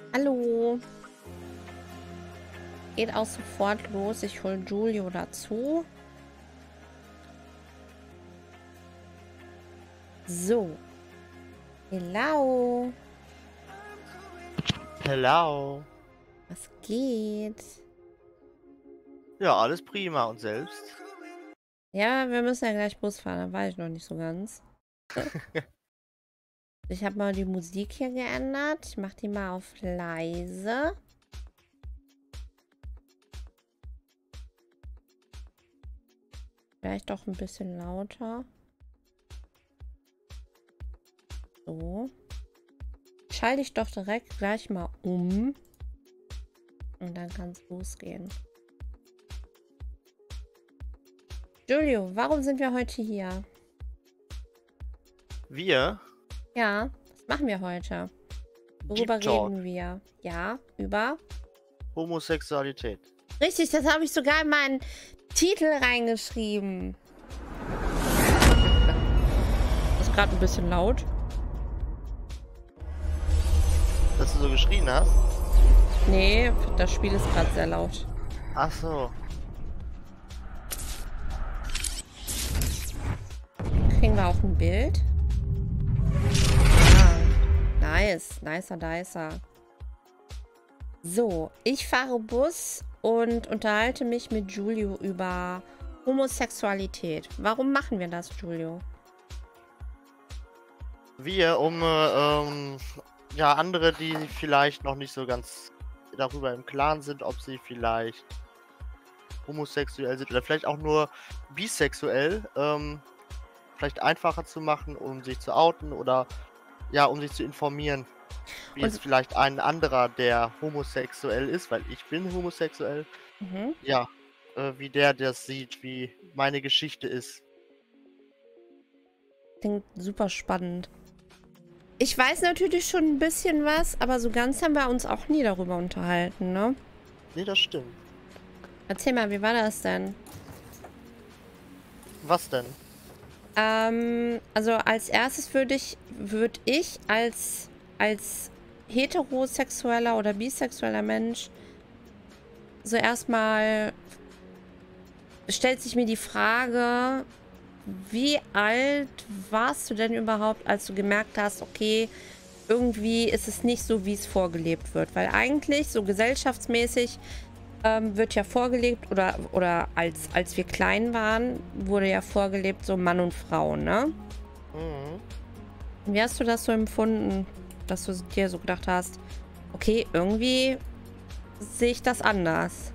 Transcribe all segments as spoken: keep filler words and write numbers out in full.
Hallo. Geht auch sofort los. Ich hole Giulio dazu. So. Hello. Hello. Was geht? Ja, alles prima. Und selbst? Ja, wir müssen ja gleich Bus fahren. Da war ich noch nicht so ganz. Ich habe mal die Musik hier geändert. Ich mache die mal auf leise. Vielleicht doch ein bisschen lauter. So. Schalte ich doch direkt gleich mal um. Und dann kann es losgehen. Giulio, warum sind wir heute hier? Wir? Ja, was machen wir heute? Worüber Deep Talk. reden wir? Ja, über? Homosexualität. Richtig, das habe ich sogar in meinen Titel reingeschrieben. Ist gerade ein bisschen laut. Dass du so geschrien hast? Nee, das Spiel ist gerade sehr laut. Ach so. Kriegen wir auch ein Bild? Ah, nice. Nicer, nicer. So, ich fahre Bus und unterhalte mich mit Giulio über Homosexualität. Warum machen wir das, Giulio? Wir, um äh, ähm, ja, andere, die vielleicht noch nicht so ganz darüber im Klaren sind, ob sie vielleicht homosexuell sind oder vielleicht auch nur bisexuell, ähm, vielleicht einfacher zu machen, um sich zu outen oder ja, um sich zu informieren, wie Und- es vielleicht ein anderer, der homosexuell ist, weil ich bin homosexuell, Mhm. ja, äh, wie der das sieht, wie meine Geschichte ist. Klingt super spannend. Ich weiß natürlich schon ein bisschen was, aber so ganz haben wir uns auch nie darüber unterhalten, ne? Nee, das stimmt. Erzähl mal, wie war das denn? Was denn? Ähm, also als erstes würde ich, würde ich als, als heterosexueller oder bisexueller Mensch so erstmal stellt sich mir die Frage, wie alt warst du denn überhaupt, als du gemerkt hast, okay, irgendwie ist es nicht so, wie es vorgelebt wird? Weil eigentlich so gesellschaftsmäßig ähm, wird ja vorgelebt, oder, oder als, als wir klein waren, wurde ja vorgelebt, so Mann und Frau, ne? Mhm. Wie hast du das so empfunden, dass du dir so gedacht hast, okay, irgendwie sehe ich das anders?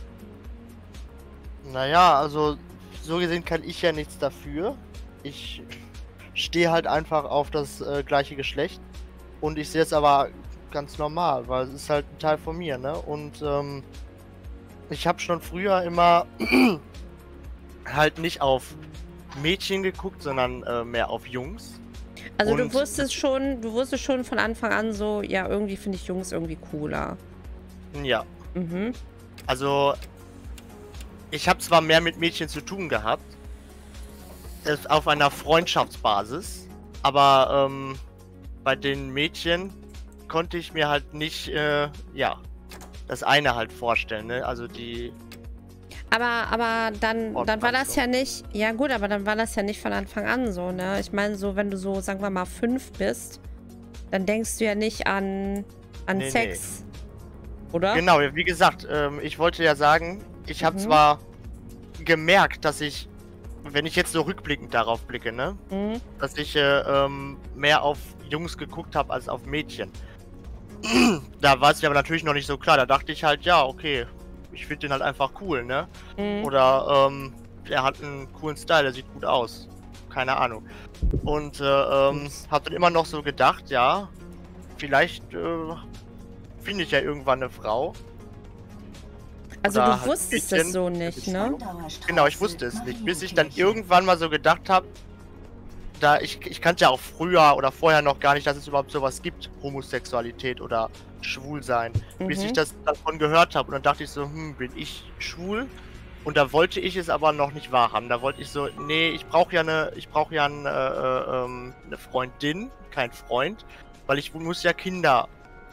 Naja, also so gesehen kann ich ja nichts dafür. Ich stehe halt einfach auf das äh, gleiche Geschlecht und ich sehe es aber ganz normal, weil es ist halt ein Teil von mir, ne? Und ähm, ich habe schon früher immer halt nicht auf Mädchen geguckt, sondern äh, mehr auf Jungs. Also du Und- wusstest schon, du wusstest schon von Anfang an so, ja, irgendwie finde ich Jungs irgendwie cooler. Ja, Mhm. also ich habe zwar mehr mit Mädchen zu tun gehabt, es auf einer Freundschaftsbasis, aber ähm, bei den Mädchen konnte ich mir halt nicht, äh, ja, das eine halt vorstellen, ne? Also die, Aber, aber dann, Oh, dann war das so. ja nicht, ja gut, aber dann war das ja nicht von Anfang an so, ne? Ich meine, so, wenn du so, sagen wir mal, fünf bist, dann denkst du ja nicht an, an Nee, Sex. Oder? genau, wie gesagt, ähm, ich wollte ja sagen, ich habe Mhm. zwar gemerkt, dass ich, wenn ich jetzt so rückblickend darauf blicke, ne, Mhm. dass ich äh, ähm, mehr auf Jungs geguckt habe als auf Mädchen. Da war es mir aber natürlich noch nicht so klar. Da dachte ich halt, ja, okay, ich finde den halt einfach cool, ne? Mhm. Oder ähm, er hat einen coolen Style, der sieht gut aus. Keine Ahnung. Und äh, ähm, hab dann immer noch so gedacht, ja, vielleicht äh, finde ich ja irgendwann eine Frau. Also Oder du halt wusstest Mädchen. es so nicht, ne? Genau, ich wusste es nicht, bis ich dann irgendwann mal so gedacht habe, da ich, ich kannte ja auch früher oder vorher noch gar nicht, dass es überhaupt sowas gibt, Homosexualität oder Schwulsein, bis Mhm. ich das davon gehört habe und dann dachte ich so, hm, bin ich schwul? Und da wollte ich es aber noch nicht wahrhaben. Da wollte ich so, nee, ich brauche ja eine, ich brauche ja eine, äh, ähm, eine Freundin, kein Freund, weil ich muss ja Kinder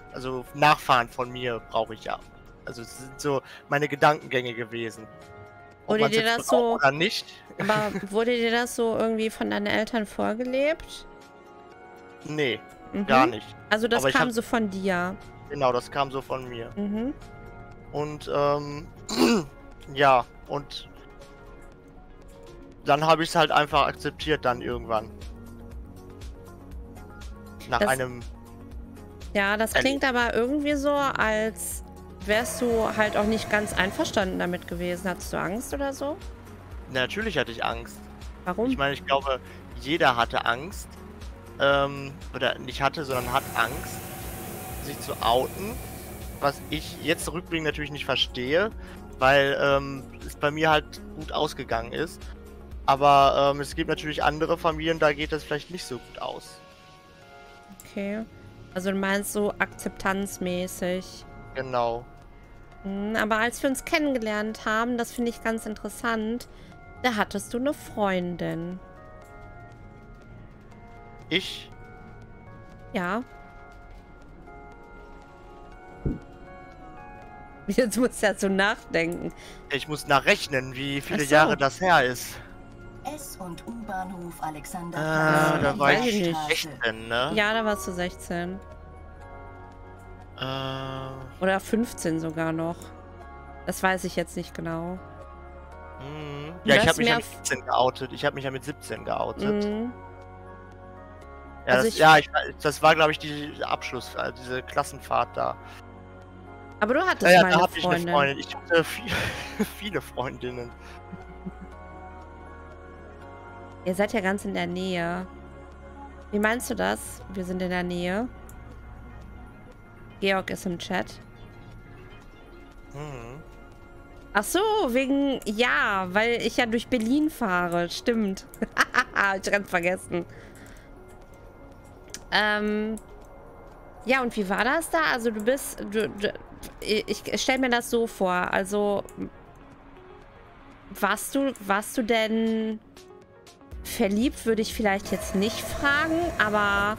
also Nachfahren von mir brauche ich ja. Also es sind so meine Gedankengänge gewesen. Ob Wurde man's dir jetzt das braucht so, oder nicht. aber wurde dir das so irgendwie von deinen Eltern vorgelebt? Nee, Mhm. gar nicht. Also das Aber ich kam hab, so von dir. genau, das kam so von mir. Mhm. Und ähm, ja, und dann habe ich es halt einfach akzeptiert dann irgendwann. Nach Das- einem... Ja, das klingt aber irgendwie so, als wärst du halt auch nicht ganz einverstanden damit gewesen. Hattest du Angst oder so? Na, natürlich hatte ich Angst. Warum? Ich meine, ich glaube, jeder hatte Angst. Ähm, oder nicht hatte, sondern hat Angst, sich zu outen. Was ich jetzt rückblickend natürlich nicht verstehe, weil ähm, es bei mir halt gut ausgegangen ist. Aber ähm, es gibt natürlich andere Familien, da geht das vielleicht nicht so gut aus. Okay. Also du meinst so akzeptanzmäßig. Genau. Hm, aber als wir uns kennengelernt haben, das finde ich ganz interessant, da hattest du eine Freundin. Ich? Ja. Jetzt musst du ja so nachdenken. Ich muss nachrechnen, wie viele Ach so. Jahre das her ist. S- und U-Bahnhof Alexander. Ah, da war weiß ich ich nicht. sechzehn, ne? Ja, da warst du sechzehn. Äh, Oder fünfzehn sogar noch. Das weiß ich jetzt nicht genau. mh. Du Ja, ich hast habe mich ja mehr mit siebzehn geoutet. Ich habe mich ja mit siebzehn geoutet. Mhm. Ja, Also das, ich- ja ich, das war, glaube ich, die Abschluss, also diese Klassenfahrt da. Aber du hattest Ja, ja, mal da eine hatte ich eine Freundin. Freundin. Ich hatte viel, viele Freundinnen. Ihr seid ja ganz in der Nähe. Wie meinst du das? Wir sind in der Nähe. Georg ist im Chat. Mhm. Ach so, wegen... Ja, weil ich ja durch Berlin fahre. Stimmt. Hab ich ganz vergessen. Ähm... Ja, und wie war das da? Also du bist... Du, du, ich stelle mir das so vor. Also... Warst du, warst du denn... Verliebt würde ich vielleicht jetzt nicht fragen, aber...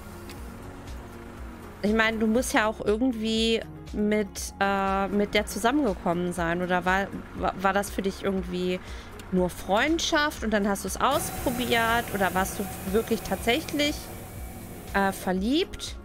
Ich meine, du musst ja auch irgendwie mit, äh, mit der zusammengekommen sein. Oder war, war, war das für dich irgendwie nur Freundschaft und dann hast du es ausprobiert? Oder warst du wirklich tatsächlich äh, verliebt?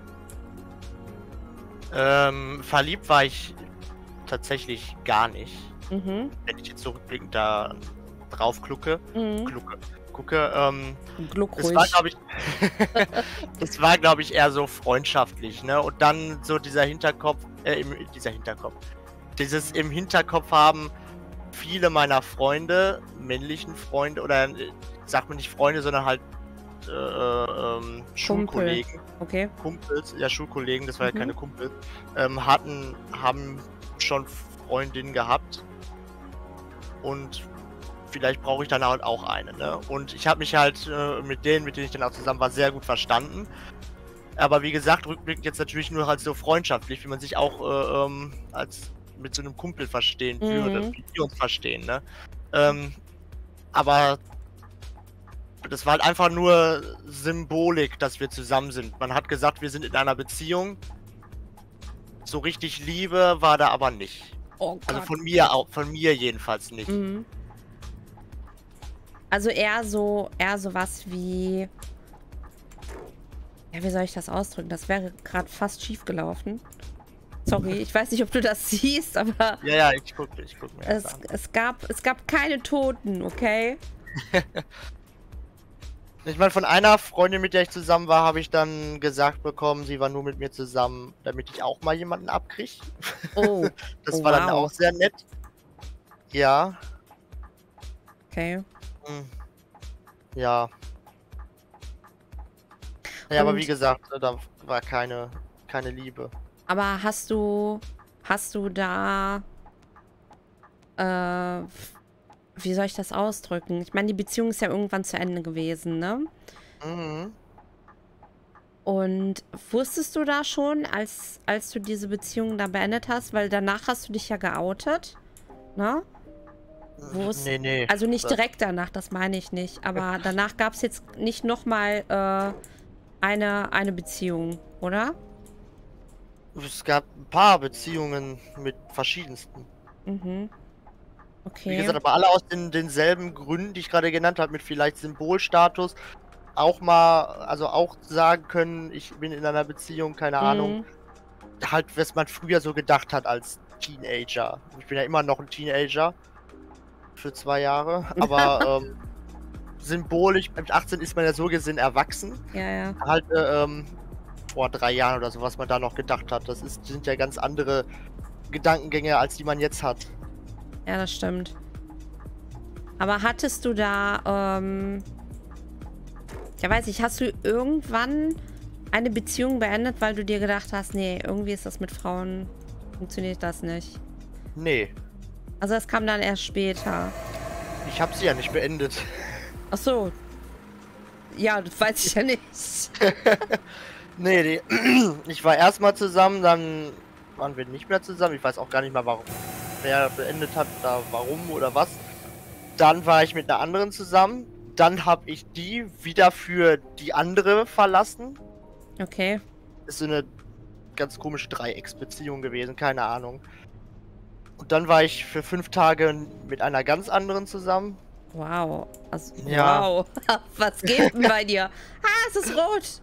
Ähm, verliebt war ich tatsächlich gar nicht. Mhm. Wenn ich jetzt so rückblickend da drauf klucke, Mhm. klucke, gucke, ähm, Gluck das war, ruhig. glaube ich, das war, glaube ich, eher so freundschaftlich, ne? Und dann so dieser Hinterkopf, äh, im, dieser Hinterkopf, dieses im Hinterkopf haben, viele meiner Freunde, männlichen Freunde, oder äh, sagt man nicht Freunde, sondern halt äh, ähm, Schulkollegen, Okay. Kumpels, ja Schulkollegen, das war ja Mhm. keine Kumpels, ähm, hatten, haben schon Freundinnen gehabt und vielleicht brauche ich dann halt auch eine, ne? Und ich habe mich halt äh, mit denen, mit denen ich dann auch zusammen war, sehr gut verstanden. Aber wie gesagt, rückblickend jetzt natürlich nur halt so freundschaftlich, wie man sich auch äh, ähm, als mit so einem Kumpel verstehen würde, Mhm. wie wir uns verstehen, ne? Ähm, aber das war halt einfach nur Symbolik, dass wir zusammen sind. Man hat gesagt, wir sind in einer Beziehung. So richtig Liebe war da aber nicht. Oh Gott. Also von mir auch, von mir jedenfalls nicht. Mhm. Also eher so, eher so was wie... Ja, wie soll ich das ausdrücken? Das wäre gerade fast schief gelaufen. Sorry, ich weiß nicht, ob du das siehst, aber Ja, ja, ich gucke, ich guck mir das es, an. es, gab, es gab keine Toten, okay? Ich meine, von einer Freundin, mit der ich zusammen war, habe ich dann gesagt bekommen, sie war nur mit mir zusammen, damit ich auch mal jemanden abkriege. Oh, Das oh, war dann wow. auch sehr nett. Ja. Okay. Hm. Ja. Ja, aber Und- wie gesagt, da war keine, keine Liebe. Aber hast du, hast du da, äh, wie soll ich das ausdrücken? Ich meine, die Beziehung ist ja irgendwann zu Ende gewesen, ne? Mhm. Und wusstest du da schon, als, als du diese Beziehung da beendet hast, weil danach hast du dich ja geoutet, ne? Wo es- Nee, nee. Also nicht Das- direkt danach, das meine ich nicht. Aber danach gab es jetzt nicht nochmal äh, eine, eine Beziehung, oder? Es gab ein paar Beziehungen mit verschiedensten. Mhm. Wie Okay. gesagt, aber alle aus den, denselben Gründen, die ich gerade genannt habe, mit vielleicht Symbolstatus. Auch mal, also auch sagen können, ich bin in einer Beziehung, keine Ahnung. Mhm. Halt, was man früher so gedacht hat als Teenager. Ich bin ja immer noch ein Teenager. Für zwei Jahre. Aber ähm, symbolisch, mit achtzehn ist man ja so gesehen erwachsen. Ja, ja. Halt äh, ähm, vor drei Jahren oder so, was man da noch gedacht hat. Das ist, sind ja ganz andere Gedankengänge, als die man jetzt hat. Ja, das stimmt. Aber hattest du da, ähm... ja, weiß ich, hast du irgendwann eine Beziehung beendet, weil du dir gedacht hast, nee, irgendwie ist das mit Frauen, funktioniert das nicht? Nee, Also das kam dann erst später. ich habe sie ja nicht beendet. Ach so. Ja, das weiß ich ja nicht. Nee, die, ich war erstmal zusammen, dann waren wir nicht mehr zusammen. Ich weiß auch gar nicht mal, warum. Wer beendet hat, da warum oder was. Dann war ich mit einer anderen zusammen. Dann habe ich die wieder für die andere verlassen. Okay. Ist so eine ganz komische Dreiecksbeziehung gewesen, keine Ahnung. Und dann war ich für fünf Tage mit einer ganz anderen zusammen. Wow. Also, Ja. wow. Was geht denn bei dir? Ah, es ist rot.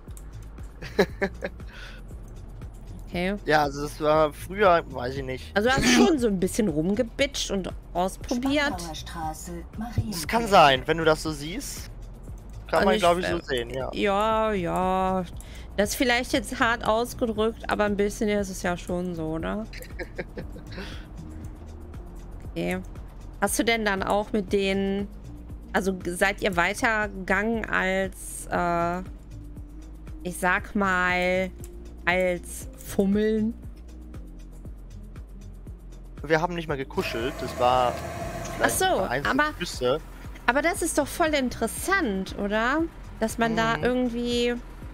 Okay. Ja, also das war früher, weiß ich nicht. Also du hast schon so ein bisschen rumgebitscht und ausprobiert. Spandauer Straße, Das Marienkirche. kann sein, wenn du das so siehst. Kann Also man, ich, glaube ich, äh, so sehen, ja. Ja, ja. Das ist vielleicht jetzt hart ausgedrückt, aber ein bisschen ist es ja schon so, ne? Okay. Hast du denn dann auch mit denen, also seid ihr weitergegangen als, äh, ich sag mal, als Fummeln? Wir haben nicht mal gekuschelt, das war Ach so, einzelne aber, Küsse. aber das ist doch voll interessant, oder? Dass man da Mhm. irgendwie,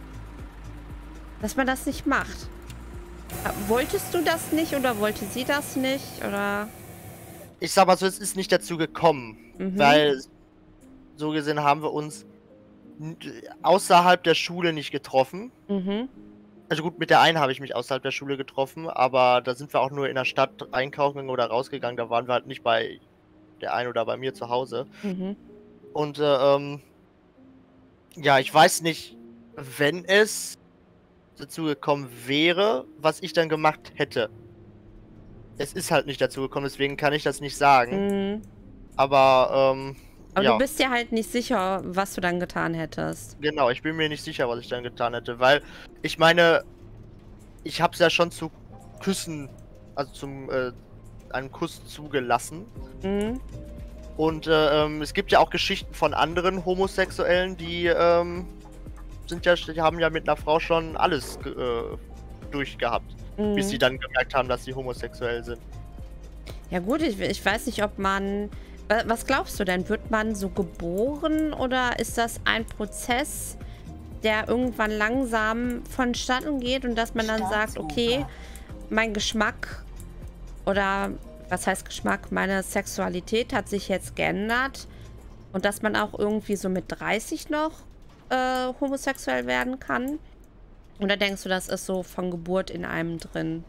dass man das nicht macht. Wolltest du das nicht oder wollte sie das nicht, oder? Ich sag mal so, es ist nicht dazu gekommen, Mhm. weil so gesehen haben wir uns n- außerhalb der Schule nicht getroffen. Mhm. Also gut, mit der einen habe ich mich außerhalb der Schule getroffen, aber da sind wir auch nur in der Stadt einkaufen gegangen oder rausgegangen. Da waren wir halt nicht bei der einen oder bei mir zu Hause. Mhm. Und äh, ähm, ja, ich weiß nicht, wenn es dazu gekommen wäre, was ich dann gemacht hätte. Es ist halt nicht dazu gekommen, deswegen kann ich das nicht sagen. Mhm. Aber, ähm, Aber ja, du bist dir halt nicht sicher, was du dann getan hättest. genau, ich bin mir nicht sicher, was ich dann getan hätte, weil ich meine, ich habe es ja schon zu Küssen, also zum äh, einem Kuss zugelassen. Mhm. Und äh, ähm, es gibt ja auch Geschichten von anderen Homosexuellen, die ähm, sind ja, die haben ja mit einer Frau schon alles ge- äh, durchgehabt, Mhm. bis sie dann gemerkt haben, dass sie homosexuell sind. Ja gut, ich, ich weiß nicht, ob man... wa- Was glaubst du denn? Wird man so geboren oder ist das ein Prozess, der irgendwann langsam vonstatten geht und dass man dann sagt, okay, mein Geschmack oder was heißt Geschmack, meine Sexualität hat sich jetzt geändert und dass man auch irgendwie so mit dreißig noch äh, homosexuell werden kann? Oder denkst du, das ist so von Geburt in einem drin?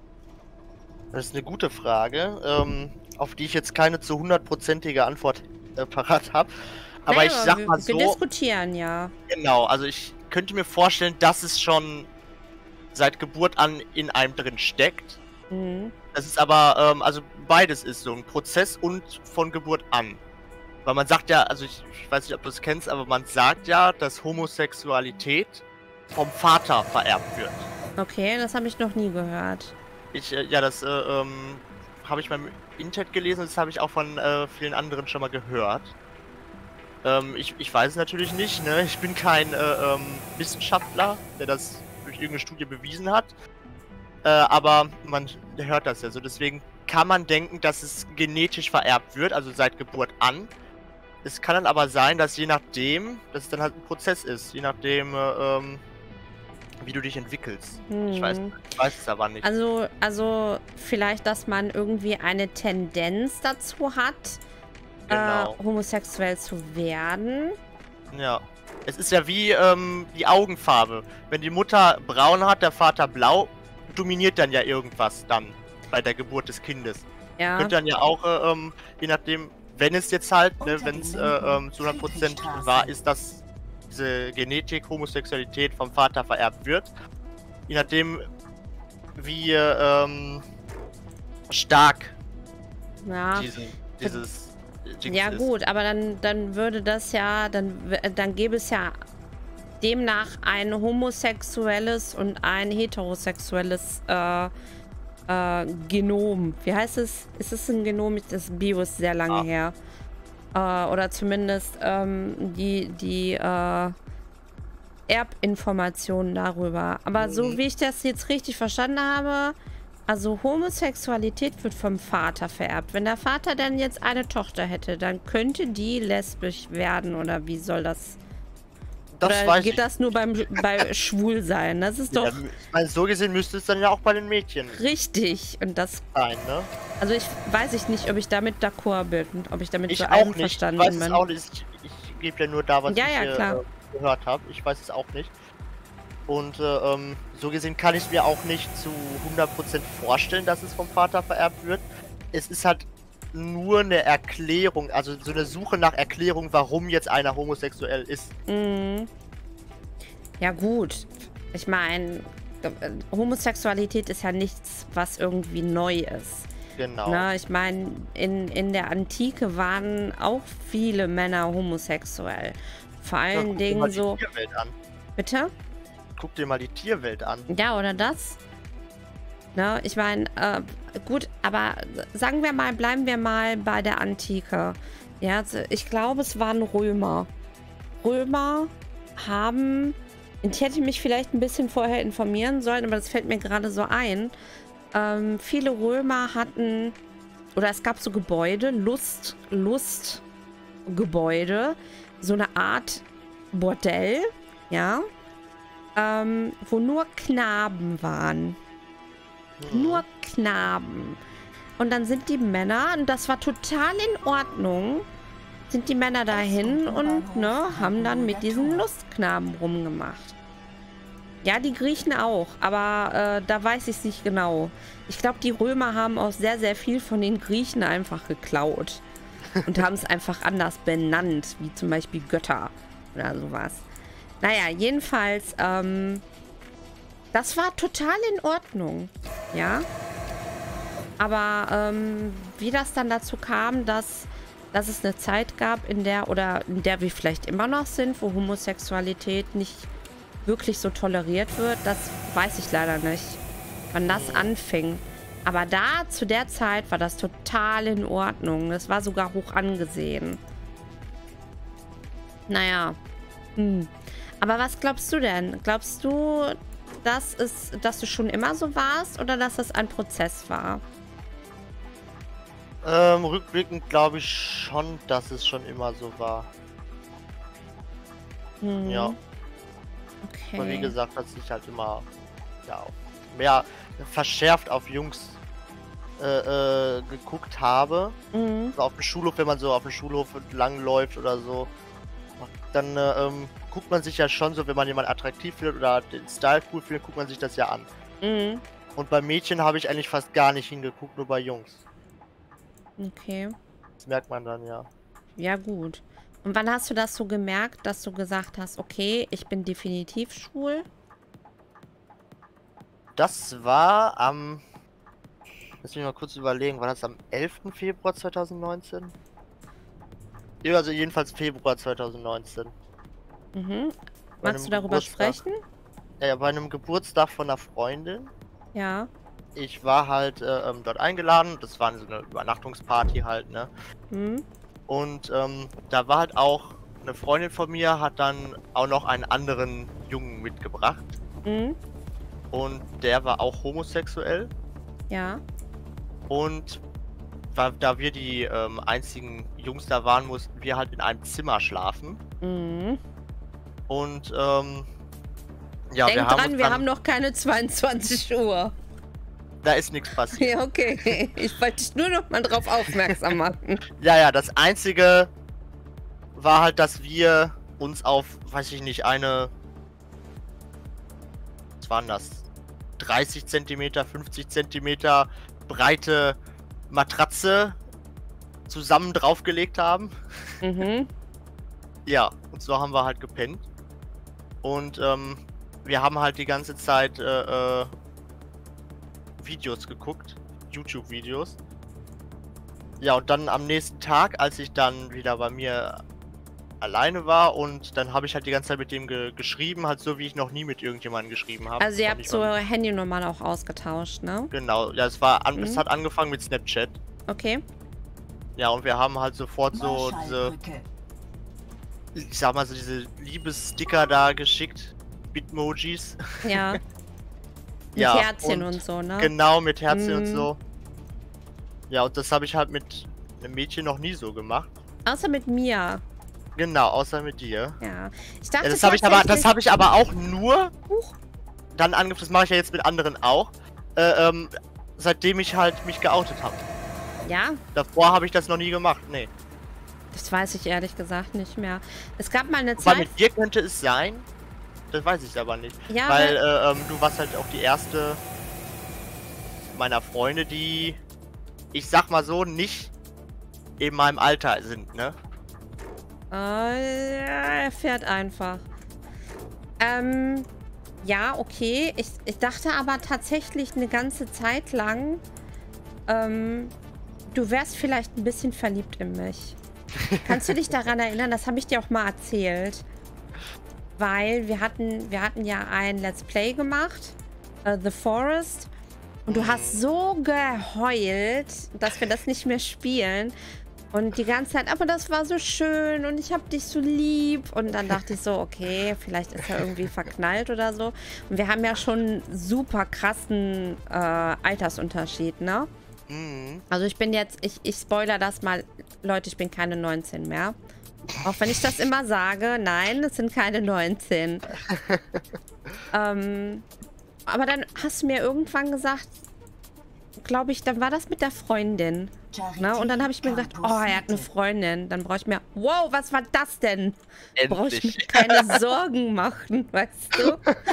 Das ist eine gute Frage, ähm, auf die ich jetzt keine zu hundertprozentige Antwort äh, parat habe. Aber Naja, ich sag wir, mal wir so, diskutieren, ja. genau, also ich könnte mir vorstellen, dass es schon seit Geburt an in einem drin steckt. Mhm. Das ist aber, ähm, also beides ist so ein Prozess und von Geburt an. Weil man sagt ja, also ich, ich weiß nicht, ob du es kennst, aber man sagt ja, dass Homosexualität vom Vater vererbt wird. Okay, das habe ich noch nie gehört. Ich, äh, ja, das äh, ähm, habe ich beim Internet gelesen und das habe ich auch von äh, vielen anderen schon mal gehört. Ähm, ich, ich weiß es natürlich nicht, ne? Ich bin kein äh, ähm, Wissenschaftler, der das durch irgendeine Studie bewiesen hat. Äh, aber man hört das ja so. Deswegen kann man denken, dass es genetisch vererbt wird, also seit Geburt an. Es kann dann aber sein, dass je nachdem, dass es dann halt ein Prozess ist, je nachdem, äh, ähm, wie du dich entwickelst. Ich weiß, Hm. ich weiß es aber nicht. Also, also vielleicht, dass man irgendwie eine Tendenz dazu hat, Genau. äh, homosexuell zu werden. Ja. Es ist ja wie ähm, die Augenfarbe. Wenn die Mutter braun hat, der Vater blau, dominiert dann ja irgendwas dann bei der Geburt des Kindes. Ja. Könnte dann ja auch, äh, ähm, je nachdem, wenn es jetzt halt, ne, wenn es äh, ähm, zu hundert Prozent wahr ist, dass diese Genetik, Homosexualität vom Vater vererbt wird, je nachdem, wie ähm, stark Ja. diese, dieses Dings Ja ist. gut, aber dann, dann würde das ja, dann, w- dann gäbe es ja demnach ein homosexuelles und ein heterosexuelles äh, äh, Genom. Wie heißt es? Ist es ein Genom? Das Bio ist sehr lange Ah. her. Äh, oder zumindest ähm, die, die äh, Erbinformationen darüber. Aber so Mhm. wie ich das jetzt richtig verstanden habe, also Homosexualität wird vom Vater vererbt. Wenn der Vater dann jetzt eine Tochter hätte, dann könnte die lesbisch werden oder wie soll das? Das oder weiß geht ich. das nur beim bei Schwulsein? Das ist Ja, doch ich meine, so gesehen müsste es dann ja auch bei den Mädchen richtig. Und das, sein, ne? also ich weiß ich nicht, ob ich damit d'accord bin, ob ich damit Ich so auch nicht. Ich einverstanden weiß es bin. auch nicht. Ich, ich gebe ja nur da, was Ja, ich ja, klar. äh, gehört habe. Ich weiß es auch nicht. Und äh, ähm, so gesehen kann ich mir auch nicht zu hundert Prozent vorstellen, dass es vom Vater vererbt wird. Es ist halt nur eine Erklärung, also so eine Suche nach Erklärung, warum jetzt einer homosexuell ist. Mhm. Ja gut, ich meine, Homosexualität ist ja nichts, was irgendwie neu ist. Genau. Na, ich meine, in, in der Antike waren auch viele Männer homosexuell. Vor Ja, allen guck dir Dingen mal die so... Tierwelt an. Bitte? Guck dir mal die Tierwelt an. Ja, oder das? Na, ich meine, äh, gut, aber sagen wir mal, bleiben wir mal bei der Antike. Ja, also ich glaube, es waren Römer. Römer haben... Ich hätte mich vielleicht ein bisschen vorher informieren sollen, aber das fällt mir gerade so ein. Ähm, viele Römer hatten, oder es gab so Gebäude, Lust, Lustgebäude, so eine Art Bordell, ja, ähm, wo nur Knaben waren. Mhm. Nur Knaben. Und dann sind die Männer, und das war total in Ordnung, sind die Männer dahin und ne, haben dann mit diesen Lustknaben rumgemacht. Ja, die Griechen auch, aber äh, da weiß ich es nicht genau. Ich glaube, die Römer haben auch sehr, sehr viel von den Griechen einfach geklaut. Und haben es einfach anders benannt, wie zum Beispiel Götter oder sowas. Naja, jedenfalls, ähm, das war total in Ordnung, ja. Aber ähm, wie das dann dazu kam, dass, dass es eine Zeit gab, in der, oder in der wir vielleicht immer noch sind, wo Homosexualität nicht wirklich so toleriert wird, das weiß ich leider nicht, wann das anfing. Aber da, zu der Zeit, war das total in Ordnung. Das war sogar hoch angesehen. Naja. Hm. Aber was glaubst du denn? Glaubst du, dass, es, dass du schon immer so warst oder dass das ein Prozess war? Ähm, rückblickend glaube ich schon, dass es schon immer so war. Hm. Ja. Okay. Aber wie gesagt, hat sich halt immer ja, mehr verschärft auf Jungs äh, äh, geguckt habe. Mhm. Also auf dem Schulhof, wenn man so auf dem Schulhof langläuft oder so, dann äh, ähm, guckt man sich ja schon so, wenn man jemanden attraktiv findet oder den Style cool findet, guckt man sich das ja an. Mhm. Und bei Mädchen habe ich eigentlich fast gar nicht hingeguckt, nur bei Jungs. Okay. Das merkt man dann ja. Ja, gut. Und wann hast du das so gemerkt, dass du gesagt hast, okay, ich bin definitiv schwul? Das war am... Lass mich mal kurz überlegen, war das am elften Februar zweitausendneunzehn? Ja, also jedenfalls Februar zweitausendneunzehn. Mhm. Bei Magst du einem darüber Geburtstag. sprechen? Ja, bei einem Geburtstag von einer Freundin. Ja. Ich war halt äh, ähm, dort eingeladen. Das war so eine Übernachtungsparty halt, ne? Hm? Und ähm, da war halt auch eine Freundin von mir, hat dann auch noch einen anderen Jungen mitgebracht. Hm? Und der war auch homosexuell. Ja. Und war, da wir die ähm, einzigen Jungs da waren, mussten wir halt in einem Zimmer schlafen. Mhm. Und ähm, ja, Denk wir haben dran, uns wir dann, haben noch keine zweiundzwanzig Uhr. da ist nichts passiert. Ja, okay. Ich wollte dich nur noch mal drauf aufmerksam machen. Ja, ja, das Einzige war halt, dass wir uns auf, weiß ich nicht, eine... Was war denn das? dreißig Zentimeter, fünfzig Zentimeter breite Matratze zusammen draufgelegt haben. Mhm. Ja, und so haben wir halt gepennt. Und ähm, wir haben halt die ganze Zeit äh, äh, Videos geguckt, YouTube-Videos. Ja, und dann am nächsten Tag, als ich dann wieder bei mir alleine war und dann habe ich halt die ganze Zeit mit dem ge geschrieben, halt so wie ich noch nie mit irgendjemandem geschrieben habe. Also ihr habt so Handynummern auch ausgetauscht, ne? Genau, ja, es war an, Mhm. es hat angefangen mit Snapchat. Okay. Ja, und wir haben halt sofort so diese, Marschallbrücke. ich sag mal so diese Liebessticker da geschickt, Bitmojis. Ja. Mit Ja, Herzchen und, und so, ne? Genau, mit Herzchen und Mhm. so. Ja, und das habe ich halt mit einem Mädchen noch nie so gemacht. Außer mit mir. Genau, außer mit dir. Ja. Ich dachte Ja, das habe ich aber, das tatsächlich- habe ich aber auch nur Huch. dann angefangen. Das mache ich ja jetzt mit anderen auch. Äh, ähm, seitdem ich halt mich geoutet habe. Ja, Davor habe ich das noch nie gemacht. Nee. das weiß ich ehrlich gesagt nicht mehr. Es gab mal eine Weil Zeit... mit dir könnte es sein. Das weiß ich aber nicht. Ja, Weil weil- äh, ähm, du warst halt auch die erste meiner Freunde, die, ich sag mal so, nicht in meinem Alter sind, ne? Äh, er fährt einfach. Ähm, ja, okay. Ich, ich dachte aber tatsächlich eine ganze Zeit lang, ähm, du wärst vielleicht ein bisschen verliebt in mich. Kannst du dich daran erinnern? Das habe ich dir auch mal erzählt. Weil wir hatten, wir hatten ja ein Let's Play gemacht, uh, The Forest. Und du hast so geheult, dass wir das nicht mehr spielen. Und die ganze Zeit, aber das war so schön und ich hab dich so lieb. Und dann dachte ich so, okay, vielleicht ist er irgendwie verknallt oder so. Und wir haben ja schon einen super krassen äh, Altersunterschied, ne? Mhm. Also ich bin jetzt, ich, ich spoiler das mal, Leute, ich bin keine neunzehn mehr. Auch wenn ich das immer sage, nein, es sind keine neunzehn. ähm, aber dann hast du mir irgendwann gesagt, glaube ich, dann war das mit der Freundin. Ne? Und dann habe ich mir gedacht, oh, er hat eine Freundin. Dann brauche ich mir, wow, was war das denn? Brauche ich mir Endlich. keine Sorgen machen, weißt du?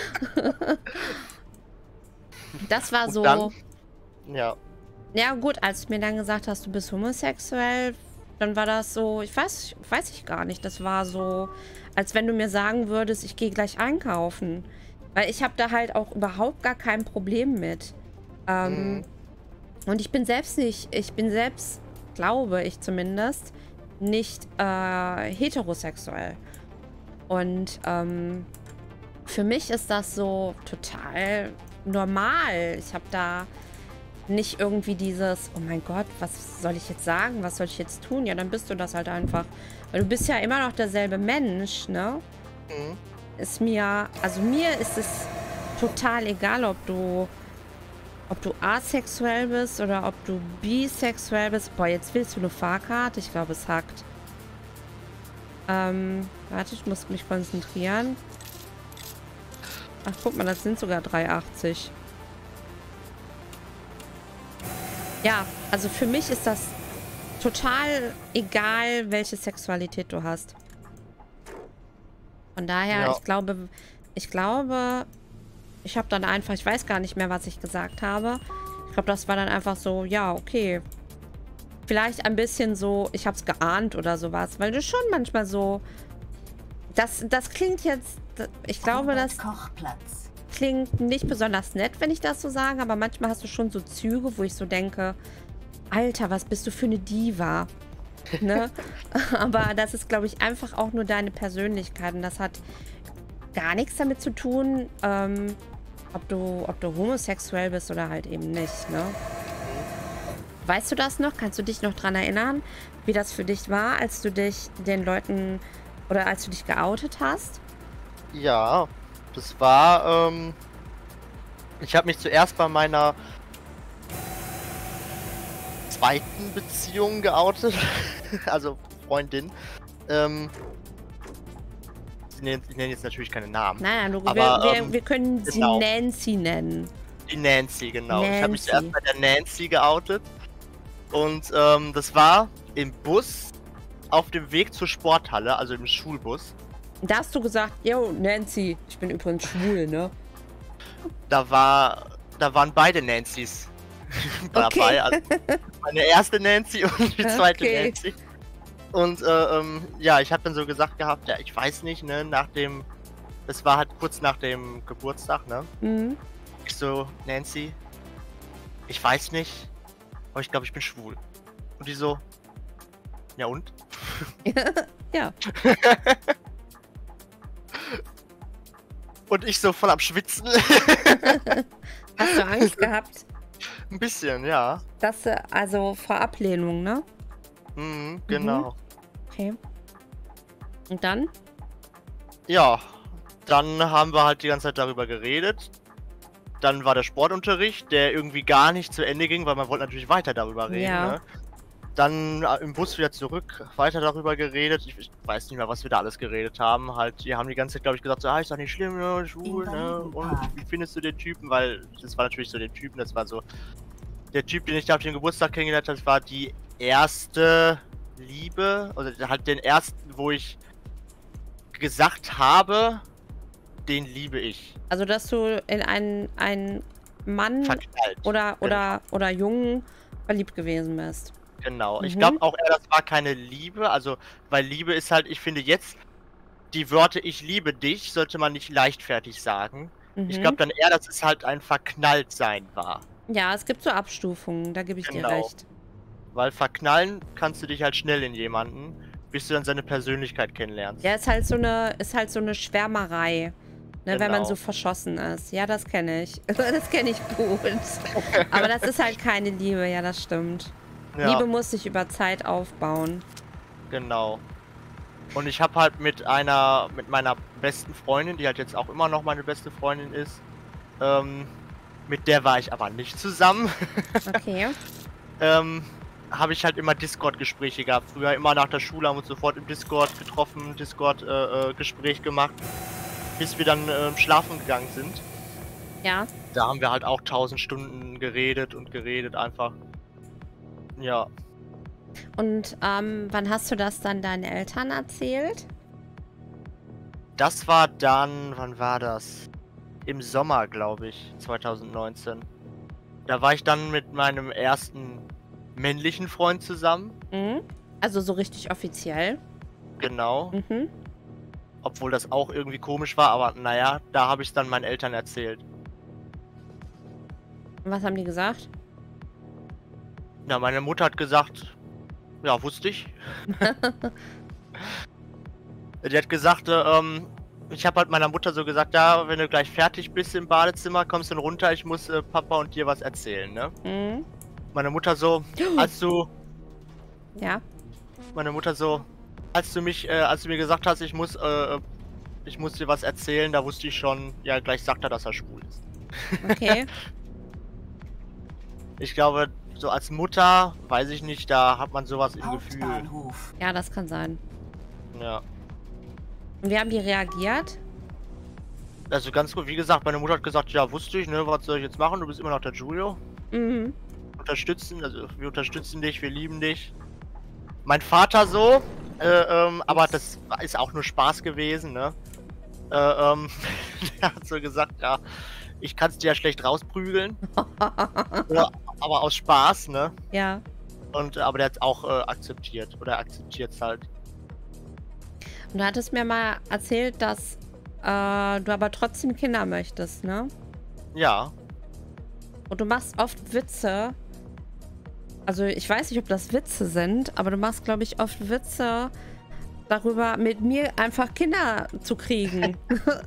Das war Und so... dann- Ja. Ja gut, als du mir dann gesagt hast, du bist homosexuell, dann war das so, ich weiß, weiß ich gar nicht, das war so, als wenn du mir sagen würdest, ich gehe gleich einkaufen. Weil ich habe da halt auch überhaupt gar kein Problem mit. Ähm, Mhm. Und ich bin selbst nicht, ich bin selbst, glaube ich zumindest, nicht äh, heterosexuell. Und ähm, für mich ist das so total normal. Ich habe da nicht irgendwie dieses, oh mein Gott, was soll ich jetzt sagen? Was soll ich jetzt tun? Ja, dann bist du das halt einfach. Weil du bist ja immer noch derselbe Mensch, ne? Mhm. Ist mir, also mir ist es total egal, ob du, ob du asexuell bist oder ob du bisexuell bist. Boah, jetzt willst du eine Fahrkarte? Ich glaube, es hackt. Ähm, warte, ich muss mich konzentrieren. Ach, guck mal, das sind sogar drei achtzig. Ja, also für mich ist das total egal, welche Sexualität du hast. Von daher, Ja. ich glaube, ich glaube, ich habe dann einfach, ich weiß gar nicht mehr, was ich gesagt habe. Ich glaube, das war dann einfach so, ja, okay. Vielleicht ein bisschen so, ich habe es geahnt oder sowas, weil du schon manchmal so, das, das klingt jetzt, ich glaube, das Kochplatz. klingt nicht besonders nett, wenn ich das so sage, aber manchmal hast du schon so Züge, wo ich so denke, Alter, was bist du für eine Diva? Ne? Aber das ist, glaube ich, einfach auch nur deine Persönlichkeit und das hat gar nichts damit zu tun, ähm, ob du, ob du homosexuell bist oder halt eben nicht, ne? Weißt du das noch? Kannst du dich noch dran erinnern, wie das für dich war, als du dich den Leuten oder als du dich geoutet hast? Ja, das war, ähm, ich habe mich zuerst bei meiner zweiten Beziehung geoutet, also Freundin. Ähm, ich nenne, ich nenne jetzt natürlich keine Namen. Nein, nein, du, Aber, wir, wir, ähm, wir können sie genau. Nancy nennen. Die Nancy, genau. Ich habe mich Nancy. zuerst bei der Nancy geoutet. Und ähm, das war im Bus auf dem Weg zur Sporthalle, also im Schulbus. Da hast du gesagt, yo, Nancy, ich bin übrigens schwul, ne? Da war da waren beide Nancy's dabei. Okay. Also meine erste Nancy und die zweite Okay. Nancy. Und äh, ähm, ja, ich habe dann so gesagt gehabt, ja, ich weiß nicht, ne, nach dem, das war halt kurz nach dem Geburtstag, ne? Mhm. Ich so, Nancy, ich weiß nicht, aber ich glaube, ich bin schwul. Und die so, ja und? Ja. Und ich so voll am Schwitzen. Hast du Angst gehabt, Ein bisschen, ja. dass du, also vor Ablehnung, ne? Mhm, genau. Okay. Und dann? Ja, dann haben wir halt die ganze Zeit darüber geredet. Dann war der Sportunterricht, der irgendwie gar nicht zu Ende ging, weil man wollte natürlich weiter darüber reden. Ja. Ne? Dann äh, im Bus wieder zurück, weiter darüber geredet. Ich, ich weiß nicht mehr, was wir da alles geredet haben. Halt, die haben die ganze Zeit, glaube ich, gesagt, so, ah, ist doch nicht schlimm, ne, schwul, ne? Und wie findest du den Typen? Weil das war natürlich so den Typen, das war so der Typ, den ich da auf dem Geburtstag kennengelernt habe, das war die erste Liebe, oder halt den ersten, wo ich gesagt habe, den liebe ich. Also, dass du in einen, einen Mann Verknallt. oder, oder, oder Jungen verliebt gewesen bist. Genau. Ich Mhm. glaube auch eher, das war keine Liebe. Also, weil Liebe ist halt, ich finde jetzt, die Worte ich liebe dich sollte man nicht leichtfertig sagen. Mhm. Ich glaube dann eher, dass es halt ein Verknalltsein war. Ja, es gibt so Abstufungen, da gebe ich Genau. dir recht. Weil verknallen kannst du dich halt schnell in jemanden, bis du dann seine Persönlichkeit kennenlernst. Ja, ist halt so eine, ist halt so eine Schwärmerei. Ne, wenn man Genau. so verschossen ist. Ja, das kenne ich. Das kenne ich gut. Aber das ist halt keine Liebe, ja, das stimmt. Ja, Liebe muss sich über Zeit aufbauen. genau. Und ich habe halt mit einer, mit meiner besten Freundin, die halt jetzt auch immer noch meine beste Freundin ist, ähm, mit der war ich aber nicht zusammen. Okay. ähm, habe ich halt immer Discord-Gespräche gehabt. Früher immer nach der Schule haben wir uns sofort im Discord getroffen, Discord-Gespräch äh, gemacht, bis wir dann äh, schlafen gegangen sind. Ja. Da haben wir halt auch tausend Stunden geredet und geredet einfach. Ja, Und ähm, wann hast du das dann deinen Eltern erzählt? das war dann, wann war das? Im Sommer, glaube ich, zwanzig neunzehn. Da war ich dann mit meinem ersten männlichen Freund zusammen. Mhm. Also so richtig offiziell. Genau. Mhm. Obwohl das auch irgendwie komisch war, aber naja, da habe ich es dann meinen Eltern erzählt. Und was haben die gesagt? Ja, meine Mutter hat gesagt, ja, wusste ich. Die hat gesagt, äh, ähm, ich habe halt meiner Mutter so gesagt, ja, wenn du gleich fertig bist im Badezimmer, kommst du dann runter, ich muss äh, Papa und dir was erzählen, ne? Mhm. Meine Mutter so, als du, Ja. meine Mutter so, als du mich, äh, als du mir gesagt hast, ich muss, äh, ich muss dir was erzählen, da wusste ich schon, ja, gleich sagt er, dass er schwul ist. Okay. Ich glaube, so als Mutter, weiß ich nicht, da hat man sowas im Gefühl. Hauptbahnhof. Ja, das kann sein. Ja. Und wie haben die reagiert? Also ganz gut, wie gesagt, meine Mutter hat gesagt, ja, wusste ich, ne, was soll ich jetzt machen? Du bist immer noch der Julio. Mhm. Unterstützen, also wir unterstützen dich, wir lieben dich. Mein Vater so, äh, ähm, aber das ist auch nur Spaß gewesen, ne? Äh, ähm, der hat so gesagt, ja, ich kann es dir ja schlecht rausprügeln. Ja, aber aus Spaß, ne? Ja. Und aber der hat auch äh, akzeptiert. Oder akzeptiert es halt. Und du hattest mir mal erzählt, dass äh, du aber trotzdem Kinder möchtest, ne? Ja. Und du machst oft Witze. Also ich weiß nicht, ob das Witze sind, aber du machst, glaube ich, oft Witze darüber, mit mir einfach Kinder zu kriegen.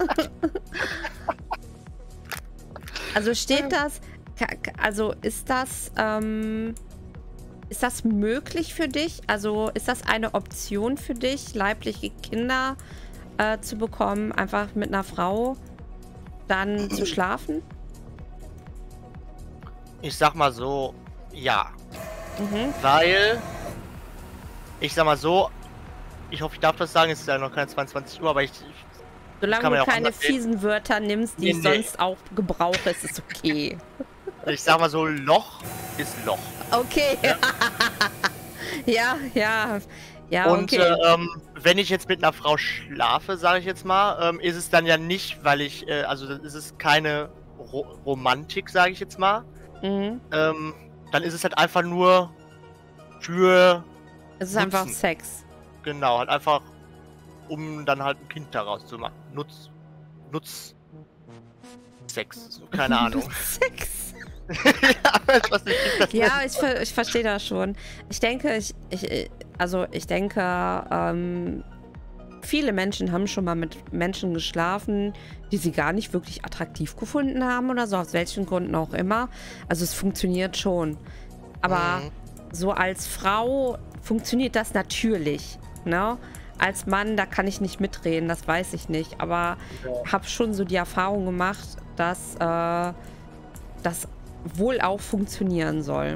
Also steht das, ka- ka- also ist das, ähm, ist das möglich für dich? Also ist das eine Option für dich, leibliche Kinder äh, zu bekommen, einfach mit einer Frau dann zu schlafen? Ich sag mal so, ja. Mhm. Weil, ich sag mal so, ich hoffe, ich darf das sagen, es ist ja noch keine zweiundzwanzig Uhr, aber ich, Solange kann man du ja auch keine anders sehen. fiesen Wörter nimmst, die Nee, ich nee. sonst auch gebrauche, ist es okay. ich sag mal so, Loch ist Loch. Okay. Ja, ja. Ja, Und okay. äh, ähm, wenn ich jetzt mit einer Frau schlafe, sage ich jetzt mal, ähm, ist es dann ja nicht, weil ich, äh, also dann ist es keine Ro Romantik, sage ich jetzt mal, Mhm. ähm, dann ist es halt einfach nur für Es ist einfach Nutzen. Sex. Genau, halt einfach, um dann halt ein Kind daraus zu machen. Nutz, Nutz, Sex, so, keine Ahnung. Sex. Ja, ich weiß nicht, wie das Ja, ich, ver ich verstehe das schon. Ich denke, ich, ich also ich denke, ähm, viele Menschen haben schon mal mit Menschen geschlafen, die sie gar nicht wirklich attraktiv gefunden haben oder so, aus welchen Gründen auch immer. Also es funktioniert schon. Aber Mhm. so als Frau funktioniert das natürlich, ne? Als Mann, da kann ich nicht mitreden, das weiß ich nicht. Aber Ja. habe schon so die Erfahrung gemacht, dass äh, das wohl auch funktionieren soll.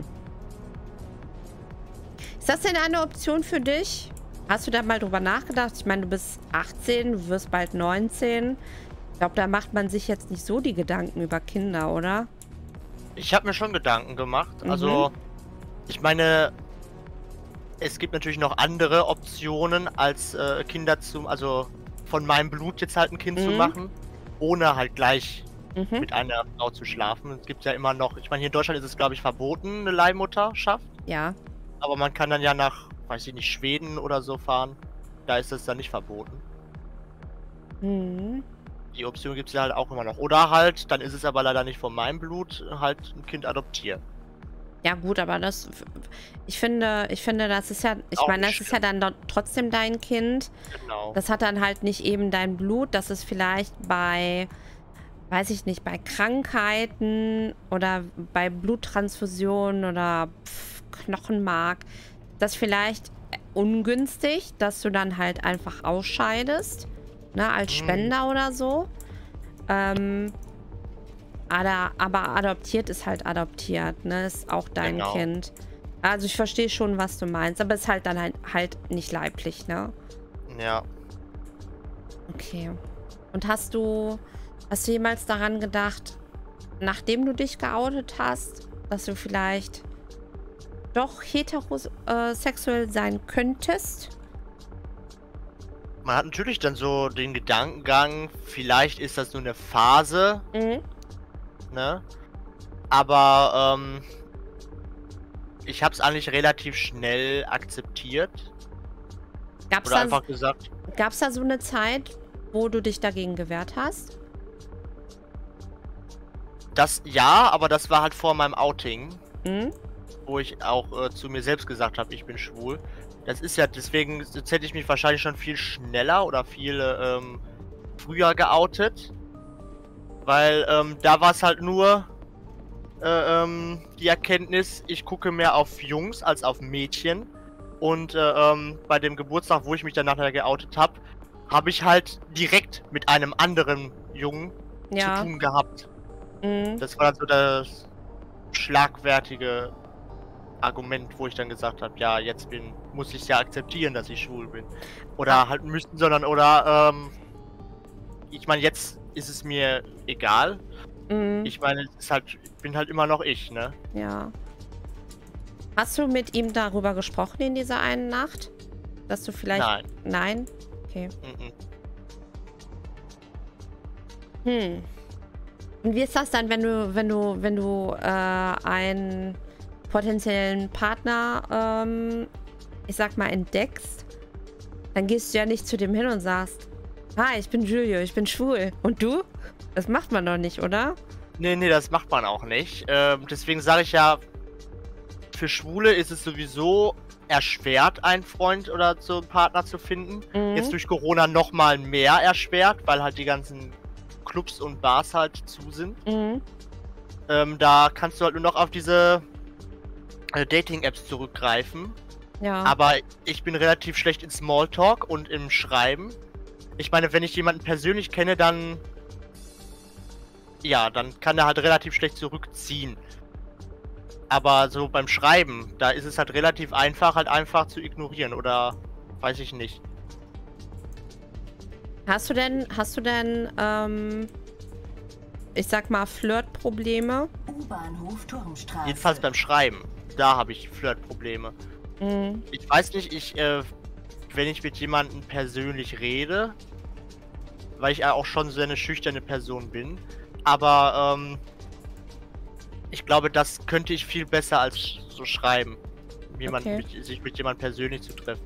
Ist das denn eine Option für dich? Hast du da mal drüber nachgedacht? Ich meine, du bist achtzehn, du wirst bald neunzehn. Ich glaube, da macht man sich jetzt nicht so die Gedanken über Kinder, oder? Ich habe mir schon Gedanken gemacht. Mhm. Also, ich meine, es gibt natürlich noch andere Optionen, als äh, Kinder zu, also von meinem Blut jetzt halt ein Kind zu Mhm. machen, ohne halt gleich Mhm. mit einer Frau zu schlafen. Es gibt ja immer noch, ich meine, hier in Deutschland ist es, glaube ich, verboten, eine Leihmutterschaft. Ja. Aber man kann dann ja nach, weiß ich nicht, Schweden oder so fahren. Da ist es dann nicht verboten. Mhm. Die Option gibt es ja halt auch immer noch. Oder halt, dann ist es aber leider nicht von meinem Blut, halt ein Kind adoptieren. Ja gut, aber das, ich finde, ich finde, das ist ja, ich Auch meine, das nicht ist ja dann dort trotzdem dein Kind. Genau. Das hat dann halt nicht eben dein Blut. Das ist vielleicht bei, weiß ich nicht, bei Krankheiten oder bei Bluttransfusionen oder pf, Knochenmark, das vielleicht ungünstig, dass du dann halt einfach ausscheidest, ne, als Mhm. Spender oder so. Ähm, aber, aber adoptiert ist halt adoptiert, ne, ist auch dein Genau. Kind. Also ich verstehe schon, was du meinst, aber ist halt dann halt, halt nicht leiblich, ne? Ja. Okay. Und hast du, hast du jemals daran gedacht, nachdem du dich geoutet hast, dass du vielleicht doch heterosexuell sein könntest? Man hat natürlich dann so den Gedankengang, vielleicht ist das nur eine Phase, Mhm. ne? Aber ähm, ich habe es eigentlich relativ schnell akzeptiert. Gab's Oder da, einfach gesagt, gab's da so eine Zeit, wo du dich dagegen gewehrt hast? das ja, aber das war halt vor meinem Outing, Mhm. wo ich auch äh, zu mir selbst gesagt habe, ich bin schwul. Das ist ja, deswegen jetzt hätte ich mich wahrscheinlich schon viel schneller oder viel ähm, früher geoutet. Weil ähm, da war es halt nur äh, ähm, die Erkenntnis, ich gucke mehr auf Jungs als auf Mädchen. Und äh, ähm, bei dem Geburtstag, wo ich mich dann nachher geoutet habe, habe ich halt direkt mit einem anderen Jungen Ja. zu tun gehabt. Mhm. Das war so das schlagwertige Argument, wo ich dann gesagt habe, ja, jetzt bin, muss ich ja akzeptieren, dass ich schwul bin. Oder Ah. halt müssten, sondern, oder, ähm, ich meine, jetzt ist es mir egal. Mhm. Ich meine, es ist halt, ich bin halt immer noch ich, ne? Ja. Hast du mit ihm darüber gesprochen in dieser einen Nacht? Dass du vielleicht... Nein. Nein? Okay. Mhm. Hm. Und wie ist das dann, wenn du, wenn du, wenn du äh, einen potenziellen Partner, ähm, ich sag mal, entdeckst? Dann gehst du ja nicht zu dem hin und sagst, hi, ich bin Julio, ich bin schwul. Und du? Das macht man doch nicht, oder? Nee, nee, das macht man auch nicht. Ähm, deswegen sage ich ja, für Schwule ist es sowieso erschwert, einen Freund oder so einen Partner zu finden. Mhm. Jetzt durch Corona nochmal mehr erschwert, weil halt die ganzen Clubs und Bars halt zu sind. Mhm. Ähm, da kannst du halt nur noch auf diese äh, Dating-Apps zurückgreifen. Ja. Aber ich bin relativ schlecht in Smalltalk und im Schreiben. Ich meine, wenn ich jemanden persönlich kenne, dann... Ja, dann kann er halt relativ schlecht zurückziehen. Aber so beim Schreiben, da ist es halt relativ einfach, halt einfach zu ignorieren. Oder weiß ich nicht. Hast du denn, hast du denn, ähm, ich sag mal, Flirtprobleme? U-Bahnhof Turmstraße. Jedenfalls beim Schreiben. Da habe ich Flirtprobleme. Mhm. Ich weiß nicht, ich, äh, wenn ich mit jemandem persönlich rede, weil ich ja auch schon so eine schüchterne Person bin, Aber ähm, ich glaube, das könnte ich viel besser als so schreiben. Jemand Okay. mit, sich mit jemandem persönlich zu treffen.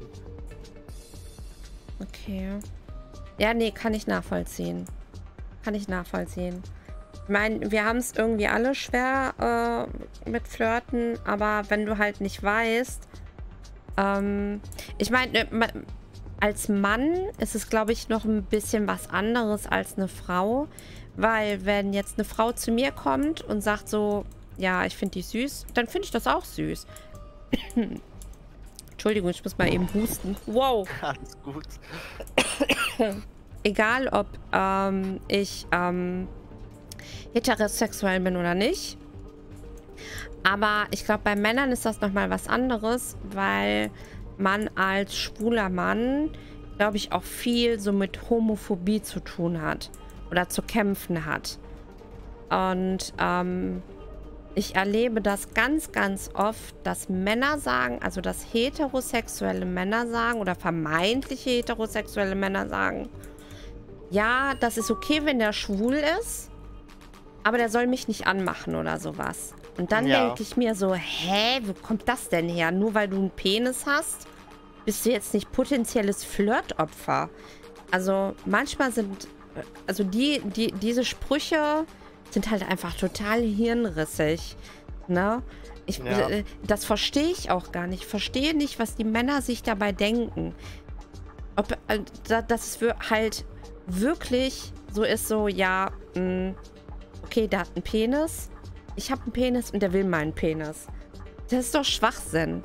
Okay. Ja, nee, kann ich nachvollziehen. Kann ich nachvollziehen. Ich meine, wir haben es irgendwie alle schwer äh, mit Flirten, aber wenn du halt nicht weißt, ähm, ich meine, als Mann ist es, glaube ich, noch ein bisschen was anderes als eine Frau, weil wenn jetzt eine Frau zu mir kommt und sagt so, ja, ich finde die süß, dann finde ich das auch süß. Entschuldigung, ich muss mal eben husten. Wow. Alles gut. Egal, ob ähm, ich ähm, heterosexuell bin oder nicht. Aber ich glaube, bei Männern ist das nochmal was anderes, weil man als schwuler Mann, glaube ich, auch viel so mit Homophobie zu tun hat oder zu kämpfen hat. Und ähm, ich erlebe das ganz, ganz oft, dass Männer sagen, also dass heterosexuelle Männer sagen oder vermeintliche heterosexuelle Männer sagen, ja, das ist okay, wenn der schwul ist, aber der soll mich nicht anmachen oder sowas. Und dann Ja. denke ich mir so, hä, wo kommt das denn her? Nur weil du einen Penis hast, bist du jetzt nicht potenzielles Flirtopfer. Also manchmal sind, also die, die, diese Sprüche sind halt einfach total hirnrissig, ne? Ich, Ja. äh, das verstehe ich auch gar nicht. Ich verstehe nicht, was die Männer sich dabei denken. Ob, äh, da- dass es wir- halt wirklich so ist, so, ja, mh, okay, der hat einen Penis, ich habe einen Penis und der will meinen Penis. Das ist doch Schwachsinn.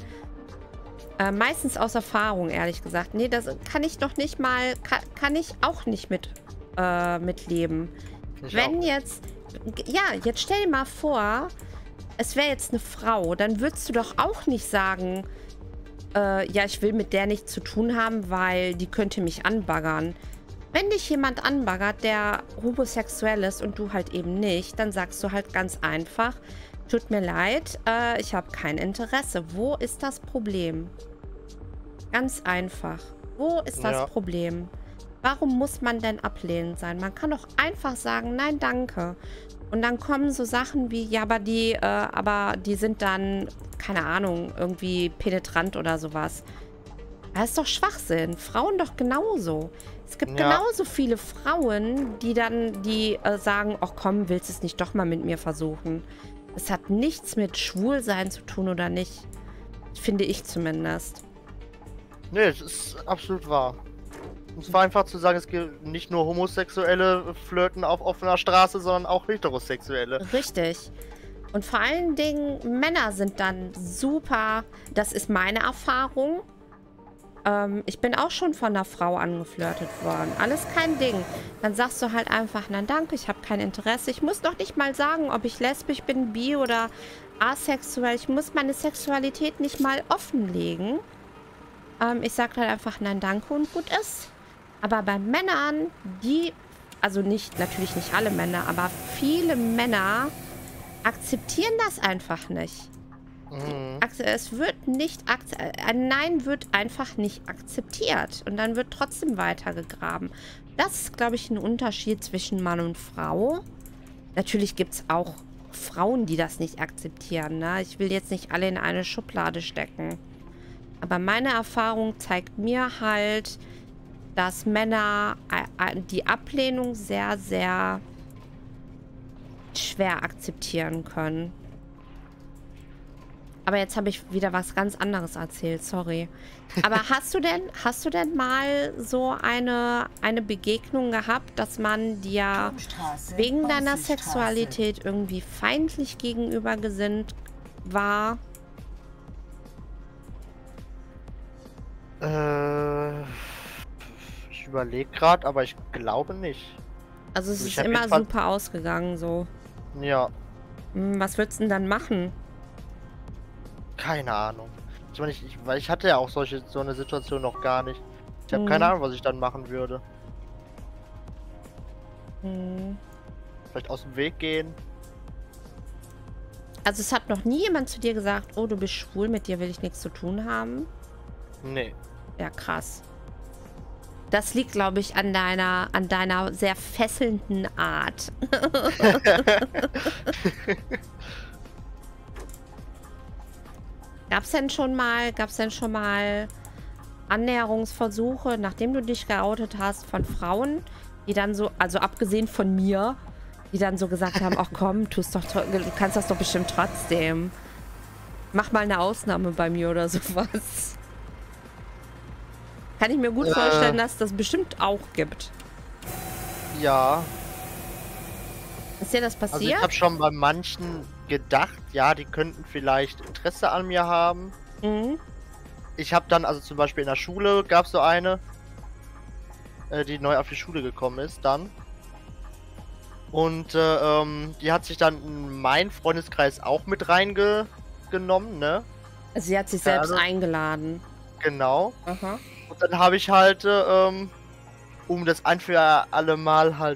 Äh, meistens aus Erfahrung, ehrlich gesagt. Nee, das kann ich doch nicht mal, kann, kann ich auch nicht mit, äh, mitleben. Ich Wenn auch. jetzt, ja, jetzt stell dir mal vor, es wäre jetzt eine Frau, dann würdest du doch auch nicht sagen, äh, ja, ich will mit der nichts zu tun haben, weil die könnte mich anbaggern. Wenn dich jemand anbaggert, der homosexuell ist und du halt eben nicht, dann sagst du halt ganz einfach, tut mir leid, äh, ich habe kein Interesse. Wo ist das Problem? Ganz einfach. Wo ist das Ja. Problem? Warum muss man denn ablehnend sein? Man kann doch einfach sagen, nein, danke. Und dann kommen so Sachen wie, ja, aber die, äh, aber die sind dann, keine Ahnung, irgendwie penetrant oder sowas. Das ist doch Schwachsinn. Frauen doch genauso. Es gibt Ja. genauso viele Frauen, die dann, die äh, sagen, ach komm, willst du es nicht doch mal mit mir versuchen? Es hat nichts mit Schwulsein zu tun oder nicht. Finde ich zumindest. Nee, es ist absolut wahr. Es war einfach zu sagen, es gibt nicht nur homosexuelle Flirten auf offener Straße, sondern auch heterosexuelle. Richtig. Und vor allen Dingen, Männer sind dann super, das ist meine Erfahrung. Ähm, ich bin auch schon von einer Frau angeflirtet worden. Alles kein Ding. Dann sagst du halt einfach, nein, danke, ich habe kein Interesse. Ich muss doch nicht mal sagen, ob ich lesbisch bin, bi oder asexuell. Ich muss meine Sexualität nicht mal offenlegen. Ähm, ich sage halt einfach, nein, danke und gut ist. Aber bei Männern, die, also nicht, natürlich nicht alle Männer, aber viele Männer akzeptieren das einfach nicht. Mhm. Akze- Es wird nicht, akze- ein Nein wird einfach nicht akzeptiert. Und dann wird trotzdem weitergegraben. Das ist, glaube ich, ein Unterschied zwischen Mann und Frau. Natürlich gibt es auch Frauen, die das nicht akzeptieren, ne? Ich will jetzt nicht alle in eine Schublade stecken. Aber meine Erfahrung zeigt mir halt, dass Männer äh, äh, die Ablehnung sehr, sehr schwer akzeptieren können. Aber jetzt habe ich wieder was ganz anderes erzählt, sorry. Aber hast du denn, hast du denn mal so eine, eine Begegnung gehabt, dass man dir Turmstraße, wegen deiner Bronzestraße. Sexualität irgendwie feindlich gegenüber gesinnt war? Äh, ich überlege gerade, aber ich glaube nicht. Also es Ich ist hab immer jedenfalls- super ausgegangen so. Ja, Hm, was würdest du denn dann machen? keine Ahnung. Ich meine, ich, ich, weil ich hatte ja auch solche so eine Situation noch gar nicht. Ich habe Mhm. keine Ahnung, was ich dann machen würde. Hm. Vielleicht aus dem Weg gehen. Also es hat noch nie jemand zu dir gesagt, oh, du bist schwul, mit dir will ich nichts zu tun haben. Nee. Ja, krass. Das liegt, glaube ich, an deiner, an deiner sehr fesselnden Art. Gab's denn schon mal, gab's denn schon mal Annäherungsversuche, nachdem du dich geoutet hast, von Frauen, die dann so, also abgesehen von mir, die dann so gesagt haben, ach komm, tust doch, du kannst das doch bestimmt trotzdem. Mach mal eine Ausnahme bei mir oder sowas. Kann ich mir gut äh, vorstellen, dass das bestimmt auch gibt. Ja. Ist dir das passiert? Also ich habe schon bei manchen gedacht, ja, die könnten vielleicht Interesse an mir haben. Mhm. Ich habe dann, also zum Beispiel in der Schule gab es so eine, äh, die neu auf die Schule gekommen ist dann. Und äh, ähm, die hat sich dann in meinen Freundeskreis auch mit reingenommen, ne? Also sie hat sich selbst ja, also, eingeladen. Genau. Aha. Und dann habe ich halt, äh, ähm, um das ein für alle Mal halt,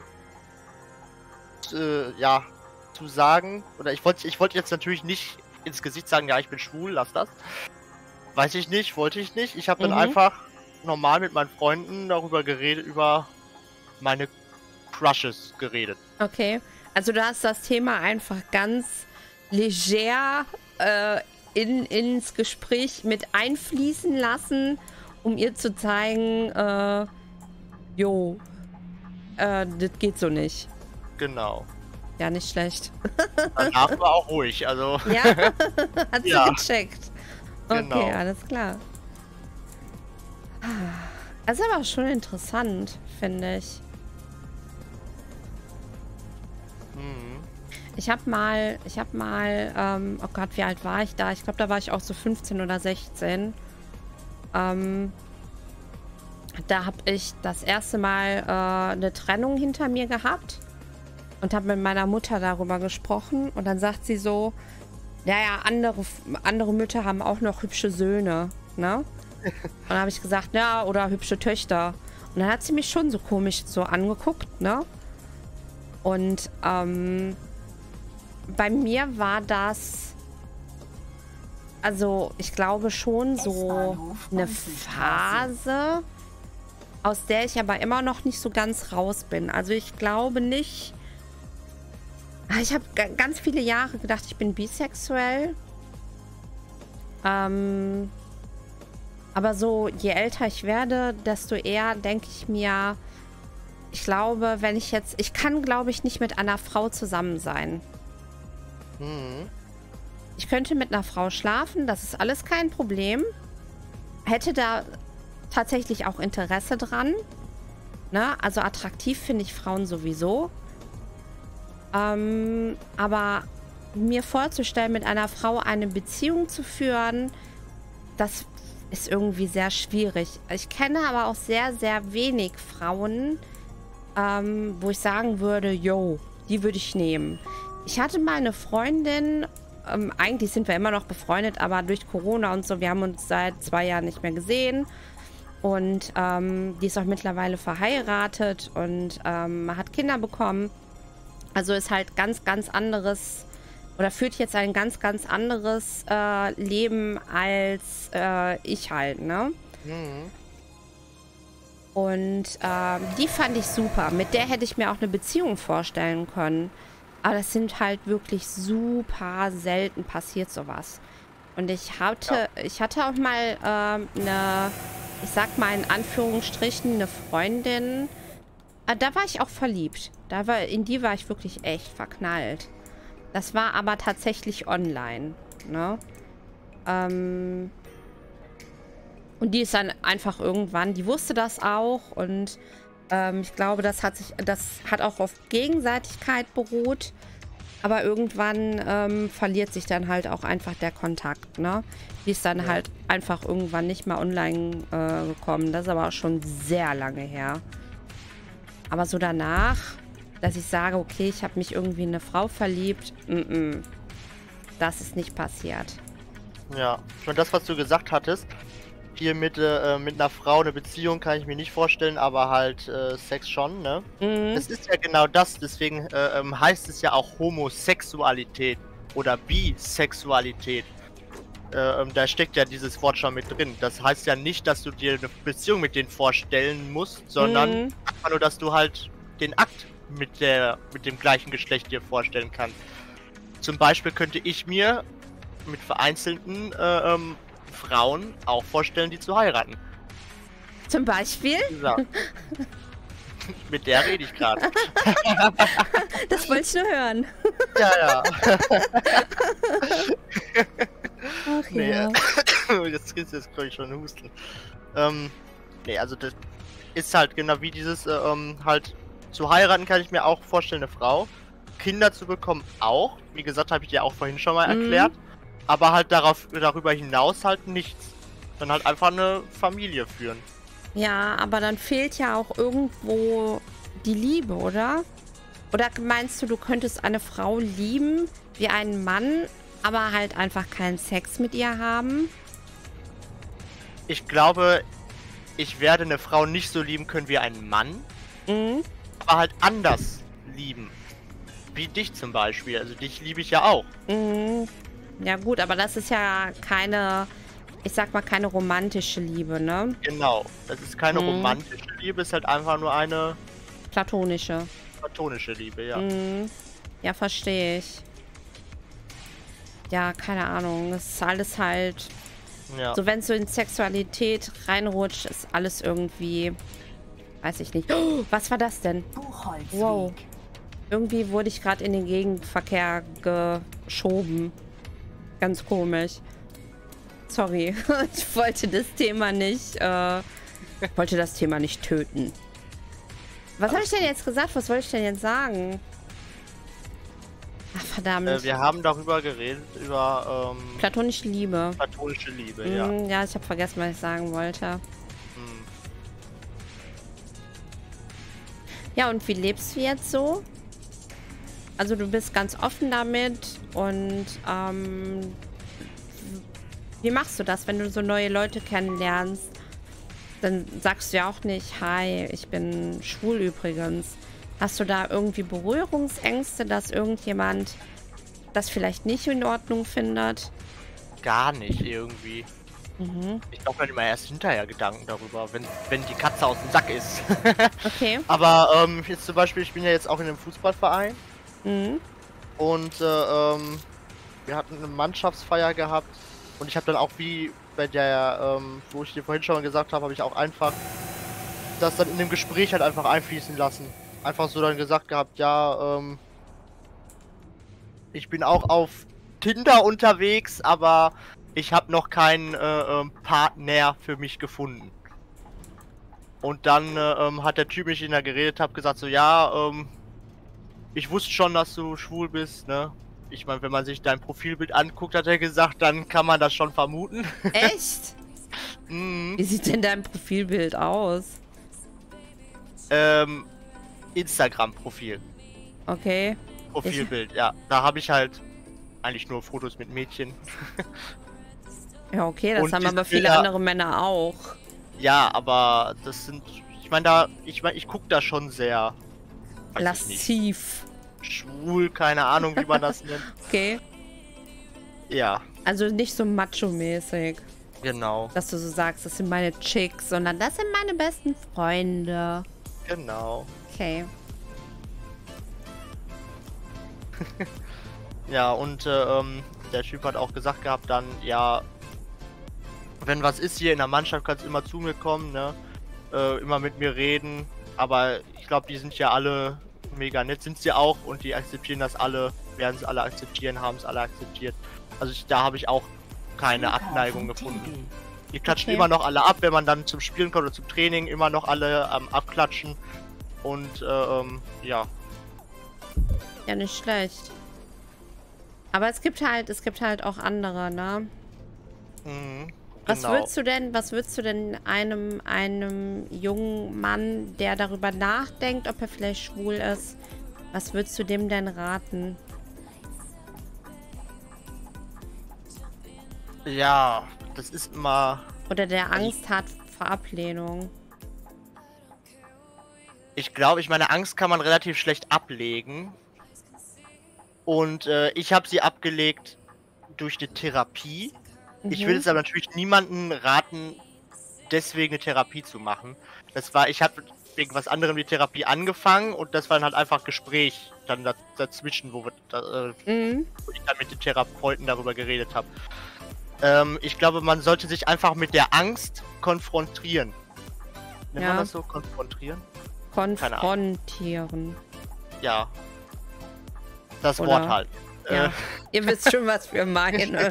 äh, ja, zu sagen, oder ich wollte ich wollte jetzt natürlich nicht ins Gesicht sagen, ja, ich bin schwul, lass das. Weiß ich nicht, wollte ich nicht. Ich habe dann Mhm. einfach normal mit meinen Freunden darüber geredet, über meine Crushes geredet. Okay, also du hast das Thema einfach ganz leger äh, in, ins Gespräch mit einfließen lassen, um ihr zu zeigen, äh, jo, äh, das geht so nicht. Genau. Ja, nicht schlecht. Danach war auch ruhig, also... Ja? Hat sie ja. gecheckt. Okay, Genau. alles klar. Das ist aber schon interessant, finde ich. Mhm. Ich habe mal, ich habe mal, ähm, oh Gott, wie alt war ich da? Ich glaube, da war ich auch so fünfzehn oder sechzehn. Ähm, da habe ich das erste Mal äh, eine Trennung hinter mir gehabt und habe mit meiner Mutter darüber gesprochen. Und dann sagt sie so, ja, ja, andere, andere Mütter haben auch noch hübsche Söhne, ne? Und dann habe ich gesagt, ja, oder hübsche Töchter. Und dann hat sie mich schon so komisch so angeguckt, ne? Und ähm, bei mir war das, also ich glaube schon so eine Phase, aus der ich aber immer noch nicht so ganz raus bin. Also ich glaube nicht, ich habe ganz viele Jahre gedacht, ich bin bisexuell. Ähm, aber so, je älter ich werde, desto eher denke ich mir, ich glaube, wenn ich jetzt... Ich kann, glaube ich, nicht mit einer Frau zusammen sein. Mhm. Ich könnte mit einer Frau schlafen, das ist alles kein Problem. Hätte da tatsächlich auch Interesse dran. Ne? Also attraktiv finde ich Frauen sowieso. Ähm, aber mir vorzustellen, mit einer Frau eine Beziehung zu führen, das ist irgendwie sehr schwierig. Ich kenne aber auch sehr, sehr wenig Frauen, ähm, wo ich sagen würde, yo, die würde ich nehmen. Ich hatte mal eine Freundin, ähm, eigentlich sind wir immer noch befreundet, aber durch Corona und so, wir haben uns seit zwei Jahren nicht mehr gesehen. Und ähm, die ist auch mittlerweile verheiratet und ähm, hat Kinder bekommen. Also ist halt ganz, ganz anderes oder führt jetzt ein ganz, ganz anderes äh, Leben als äh, ich halt, ne? Mhm. Und ähm, die fand ich super. Mit der hätte ich mir auch eine Beziehung vorstellen können. Aber das sind halt wirklich super selten passiert sowas. Und ich hatte, ja. ich hatte auch mal ähm, eine, ich sag mal in Anführungsstrichen, eine Freundin. Äh, da war ich auch verliebt. Da war, in die war ich wirklich echt verknallt. Das war aber tatsächlich online, ne? Ähm... Und die ist dann einfach irgendwann, die wusste das auch und ähm, ich glaube, das hat sich, das hat auch auf Gegenseitigkeit beruht. Aber irgendwann ähm, verliert sich dann halt auch einfach der Kontakt, ne? Die ist dann ja. halt einfach irgendwann nicht mehr online äh, gekommen. Das ist aber auch schon sehr lange her. Aber so danach, dass ich sage, okay, ich habe mich irgendwie in eine Frau verliebt, mm -mm, das ist nicht passiert. Ja, schon das, was du gesagt hattest, hier mit, äh, mit einer Frau eine Beziehung kann ich mir nicht vorstellen, aber halt äh, Sex schon, ne? Mhm. Das ist ja genau das, deswegen äh, ähm, heißt es ja auch Homosexualität oder Bisexualität. äh, ähm, da steckt ja dieses Wort schon mit drin. Das heißt ja nicht, dass du dir eine Beziehung mit denen vorstellen musst, sondern Mhm. einfach nur, dass du halt den Akt mit der mit dem gleichen Geschlecht dir vorstellen kannst. Zum Beispiel könnte ich mir mit vereinzelten äh, ähm, Frauen auch vorstellen, die zu heiraten. Zum Beispiel? Ja. Mit der rede ich gerade. Das wollte ich nur hören. Ja, ja. Ach Nee, ja. jetzt ist jetzt glaube ich schon Husten. Ähm, nee, also das ist halt genau wie dieses, äh, ähm, halt zu heiraten kann ich mir auch vorstellen, eine Frau. Kinder zu bekommen auch. Wie gesagt, habe ich dir auch vorhin schon mal Mhm. erklärt. Aber halt darauf, darüber hinaus halt nichts. Dann halt einfach eine Familie führen. Ja, aber dann fehlt ja auch irgendwo die Liebe, oder? Oder meinst du, du könntest eine Frau lieben wie einen Mann, aber halt einfach keinen Sex mit ihr haben? Ich glaube, ich werde eine Frau nicht so lieben können wie einen Mann, Mhm. aber halt anders lieben. Wie dich zum Beispiel. Also dich liebe ich ja auch. Mhm. Ja gut, aber das ist ja keine, ich sag mal, keine romantische Liebe, ne? Genau. Das ist keine Mhm. romantische Liebe, ist halt einfach nur eine Platonische. platonische Liebe, ja. Mhm. Ja, verstehe ich. Ja, keine Ahnung. Das ist alles halt... Ja. So, wenn es so in Sexualität reinrutscht, ist alles irgendwie... Weiß ich nicht. Oh, was war das denn? Buchholzweg. Wow. Irgendwie wurde ich gerade in den Gegenverkehr geschoben. Ganz komisch. Sorry. Ich wollte das Thema nicht... Äh, wollte das Thema nicht töten. Was habe ich denn jetzt gesagt? Was wollte ich denn jetzt sagen? Ach, verdammt. Äh, wir haben darüber geredet, über ähm, Platonische Liebe. platonische Liebe, ja. Mm, ja, ich habe vergessen, was ich sagen wollte. Hm. Ja, und wie lebst du jetzt so? Also du bist ganz offen damit und ähm, wie machst du das, wenn du so neue Leute kennenlernst? Dann sagst du ja auch nicht, hi, ich bin schwul übrigens. Hast du da irgendwie Berührungsängste, dass irgendjemand das vielleicht nicht in Ordnung findet? Gar nicht irgendwie. Mhm. Ich glaube mir immer erst hinterher Gedanken darüber, wenn, wenn die Katze aus dem Sack ist. Okay. Aber ähm, jetzt zum Beispiel, ich bin ja jetzt auch in einem Fußballverein Mhm. und äh, ähm, wir hatten eine Mannschaftsfeier gehabt und ich habe dann auch wie bei der, ähm, wo ich dir vorhin schon gesagt habe, habe ich auch einfach das dann in dem Gespräch halt einfach einfließen lassen. Einfach so dann gesagt gehabt, ja, ähm, ich bin auch auf Tinder unterwegs, aber ich habe noch keinen äh, ähm, Partner für mich gefunden. Und dann äh, ähm, hat der Typ, mit dem ich da geredet habe, gesagt so, ja, ähm, ich wusste schon, dass du schwul bist, ne? Ich meine, wenn man sich dein Profilbild anguckt, hat er gesagt, dann kann man das schon vermuten. Echt? Mhm. Wie sieht denn dein Profilbild aus? Ähm, Instagram-Profil. Okay. Profilbild, ja. Da habe ich halt eigentlich nur Fotos mit Mädchen. Ja, okay, das Und haben diese aber viele Bilder- andere Männer auch. Ja, aber das sind, ich meine, da, ich meine, ich gucke da schon sehr, weiß ich nicht, Lassiv. schwul, keine Ahnung, wie man das nennt. Okay. Ja, Also nicht so macho-mäßig, genau, dass du so sagst, das sind meine Chicks, sondern das sind meine besten Freunde. genau. Okay. Ja, und äh, ähm, der Typ hat auch gesagt gehabt dann, ja, wenn was ist hier in der Mannschaft, kannst du immer zu mir kommen, ne? Äh, immer mit mir reden. Aber ich glaube, die sind ja alle mega nett, sind sie auch, und die akzeptieren das alle, werden es alle akzeptieren, haben es alle akzeptiert. Also ich, da habe ich auch keine Abneigung gefunden. Die klatschen Okay. immer noch alle ab, wenn man dann zum Spielen kommt oder zum Training, immer noch alle am Abklatschen. Und äh, ähm, ja. Ja, nicht schlecht. Aber es gibt halt, es gibt halt auch andere, ne? Mhm, Was genau. würdest du denn, was würdest du denn einem, einem jungen Mann, der darüber nachdenkt, ob er vielleicht schwul ist, was würdest du dem denn raten? Ja, das ist immer. Oder der Also- Angst hat vor Ablehnung? Ich glaube, ich meine Angst kann man relativ schlecht ablegen. Und äh, ich habe sie abgelegt durch die Therapie. Ich Mhm. würde jetzt aber natürlich niemanden raten, deswegen eine Therapie zu machen. Das war, ich habe wegen was anderem die Therapie angefangen und das war dann halt einfach Gespräch dann daz dazwischen, wo, wir, da, äh, Mhm. wo ich dann mit den Therapeuten darüber geredet habe. Ähm, ich glaube, man sollte sich einfach mit der Angst konfrontieren. Nennt Ja. man das so? Konfrontieren? Konfrontieren. Ja. Das Oder- Wort halt. Ja. Äh, Ihr wisst schon, was wir meinen.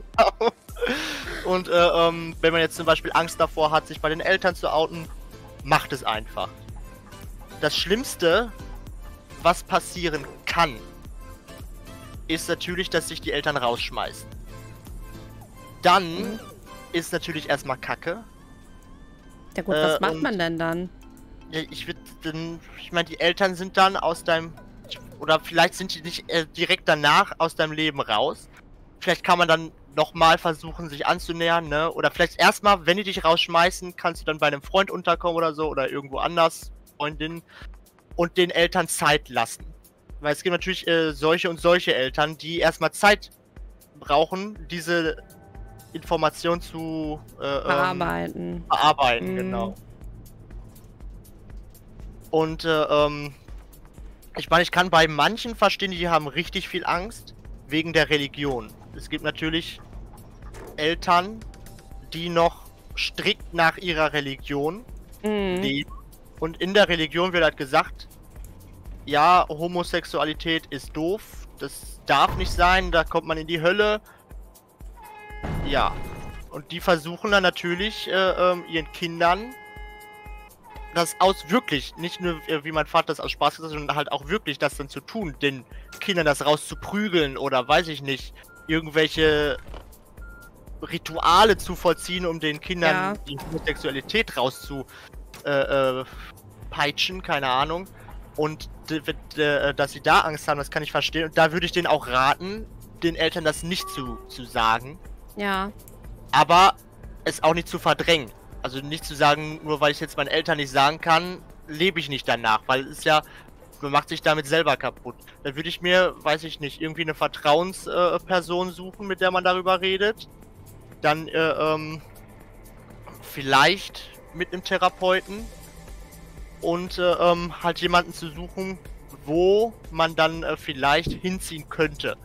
Und äh, ähm, wenn man jetzt zum Beispiel Angst davor hat, sich bei den Eltern zu outen, macht es einfach. Das Schlimmste, was passieren kann, ist natürlich, dass sich die Eltern rausschmeißen. Dann Mhm. ist natürlich erstmal Kacke. Ja gut, was Äh, macht und- man denn dann? Ja, ich würde dann, ich meine, die Eltern sind dann aus deinem, oder vielleicht sind die nicht äh, direkt danach aus deinem Leben raus. Vielleicht kann man dann nochmal versuchen, sich anzunähern, ne? Oder vielleicht erstmal, wenn die dich rausschmeißen, kannst du dann bei einem Freund unterkommen oder so, oder irgendwo anders, Freundin, und den Eltern Zeit lassen. Weil es gibt natürlich äh, solche und solche Eltern, die erstmal Zeit brauchen, diese Information zu äh, ähm, Bearbeiten. bearbeiten, Mhm. genau. Und äh, ähm, ich meine, ich kann bei manchen verstehen, die haben richtig viel Angst wegen der Religion. Es gibt natürlich Eltern, die noch strikt nach ihrer Religion Mhm. leben. Und in der Religion wird halt gesagt, ja, Homosexualität ist doof, das darf nicht sein, da kommt man in die Hölle. Ja. Und die versuchen dann natürlich äh, ähm, ihren Kindern das aus wirklich, nicht nur äh, wie mein Vater das aus Spaß gesagt hat, sondern halt auch wirklich das dann zu tun, den Kindern das rauszuprügeln oder weiß ich nicht, irgendwelche Rituale zu vollziehen, um den Kindern Ja. die Homosexualität rauszu äh, äh, peitschen, keine Ahnung. Und d- d- äh, dass sie da Angst haben, das kann ich verstehen. Und da würde ich denen auch raten, den Eltern das nicht zu, zu sagen, Ja. aber es auch nicht zu verdrängen. Also nicht zu sagen, nur weil ich jetzt meinen Eltern nicht sagen kann, lebe ich nicht danach, weil es ist ja, man macht sich damit selber kaputt. Dann würde ich mir, weiß ich nicht, irgendwie eine Vertrauensperson äh, suchen, mit der man darüber redet. Dann äh, ähm, vielleicht mit einem Therapeuten und äh, ähm, halt jemanden zu suchen, wo man dann äh, vielleicht hinziehen könnte.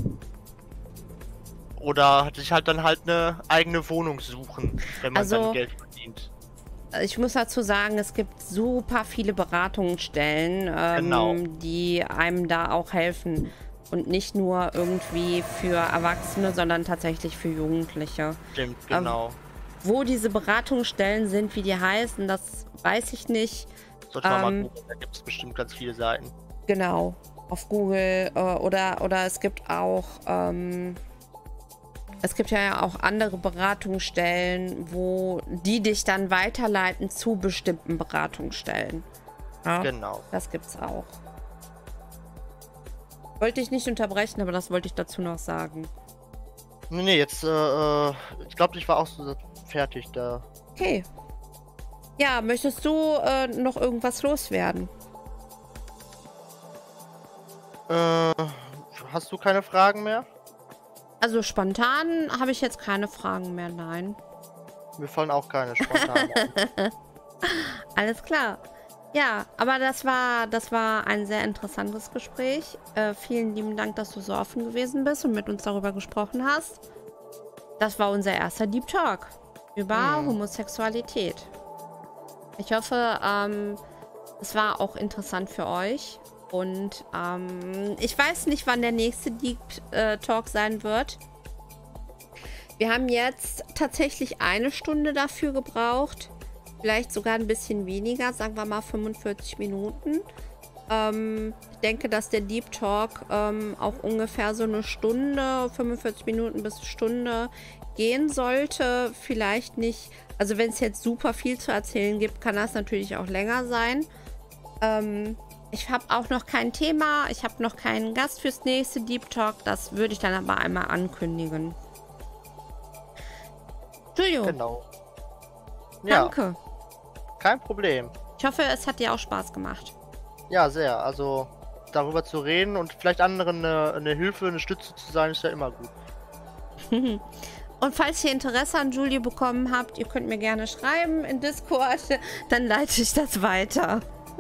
Oder sich halt dann halt eine eigene Wohnung suchen, wenn man Also- dann Geld verdient. Ich muss dazu sagen, es gibt super viele Beratungsstellen, ähm, Genau. die einem da auch helfen. Und nicht nur irgendwie für Erwachsene, sondern tatsächlich für Jugendliche. Stimmt, Ähm, genau. Wo diese Beratungsstellen sind, wie die heißen, das weiß ich nicht. Sollte man mal ähm, gucken, da gibt es bestimmt ganz viele Seiten. Genau. Auf Google äh, oder, oder es gibt auch, ähm, es gibt ja auch andere Beratungsstellen, wo die dich dann weiterleiten zu bestimmten Beratungsstellen. Ja, Genau. das gibt's auch. Wollte ich nicht unterbrechen, aber das wollte ich dazu noch sagen. Nee, nee, jetzt, äh, äh, ich glaube, ich war auch so fertig da. Okay. Ja, möchtest du äh, noch irgendwas loswerden? Äh, hast du keine Fragen mehr? Also spontan habe ich jetzt keine Fragen mehr, nein. Mir fallen auch keine spontan ein. Alles klar. Ja, aber das war, das war ein sehr interessantes Gespräch. Äh, vielen lieben Dank, dass du so offen gewesen bist und mit uns darüber gesprochen hast. Das war unser erster Deep Talk über Hm. Homosexualität. Ich hoffe, ähm, es war auch interessant für euch. Und ähm, ich weiß nicht, wann der nächste Deep äh, Talk sein wird. Wir haben jetzt tatsächlich eine Stunde dafür gebraucht. Vielleicht sogar ein bisschen weniger, sagen wir mal fünfundvierzig Minuten. Ähm, ich denke, dass der Deep Talk ähm, auch ungefähr so eine Stunde, fünfundvierzig Minuten bis eine Stunde gehen sollte. Vielleicht nicht, also wenn es jetzt super viel zu erzählen gibt, kann das natürlich auch länger sein. Ähm, ich habe auch noch kein Thema, ich habe noch keinen Gast fürs nächste Deep Talk. Das würde ich dann aber einmal ankündigen. Julio, Genau. Ja, danke. kein Problem. Ich hoffe, es hat dir auch Spaß gemacht. Ja, sehr. Also, darüber zu reden und vielleicht anderen eine, eine Hilfe, eine Stütze zu sein, ist ja immer gut. Und falls ihr Interesse an Julie bekommen habt, ihr könnt mir gerne schreiben in Discord, dann leite ich das weiter.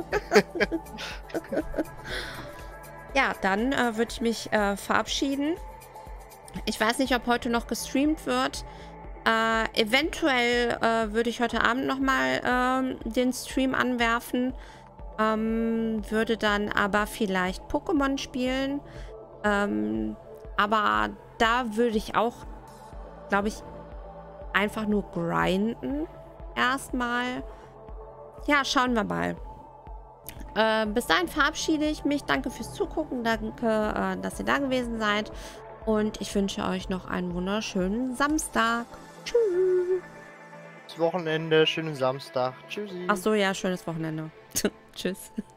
Ja, dann äh, würde ich mich äh, verabschieden. Ich weiß nicht, ob heute noch gestreamt wird. Äh, eventuell äh, würde ich heute Abend nochmal ähm, den Stream anwerfen. Ähm, würde dann aber vielleicht Pokémon spielen. Ähm, aber da würde ich auch, glaube ich, einfach nur grinden. Erstmal. Ja, schauen wir mal. Äh, bis dahin verabschiede ich mich. Danke fürs Zugucken. Danke, äh, dass ihr da gewesen seid. Und ich wünsche euch noch einen wunderschönen Samstag. Tschüss. Das Wochenende, schönen Samstag. Tschüssi. Ach so, ja, schönes Wochenende. Tschüss.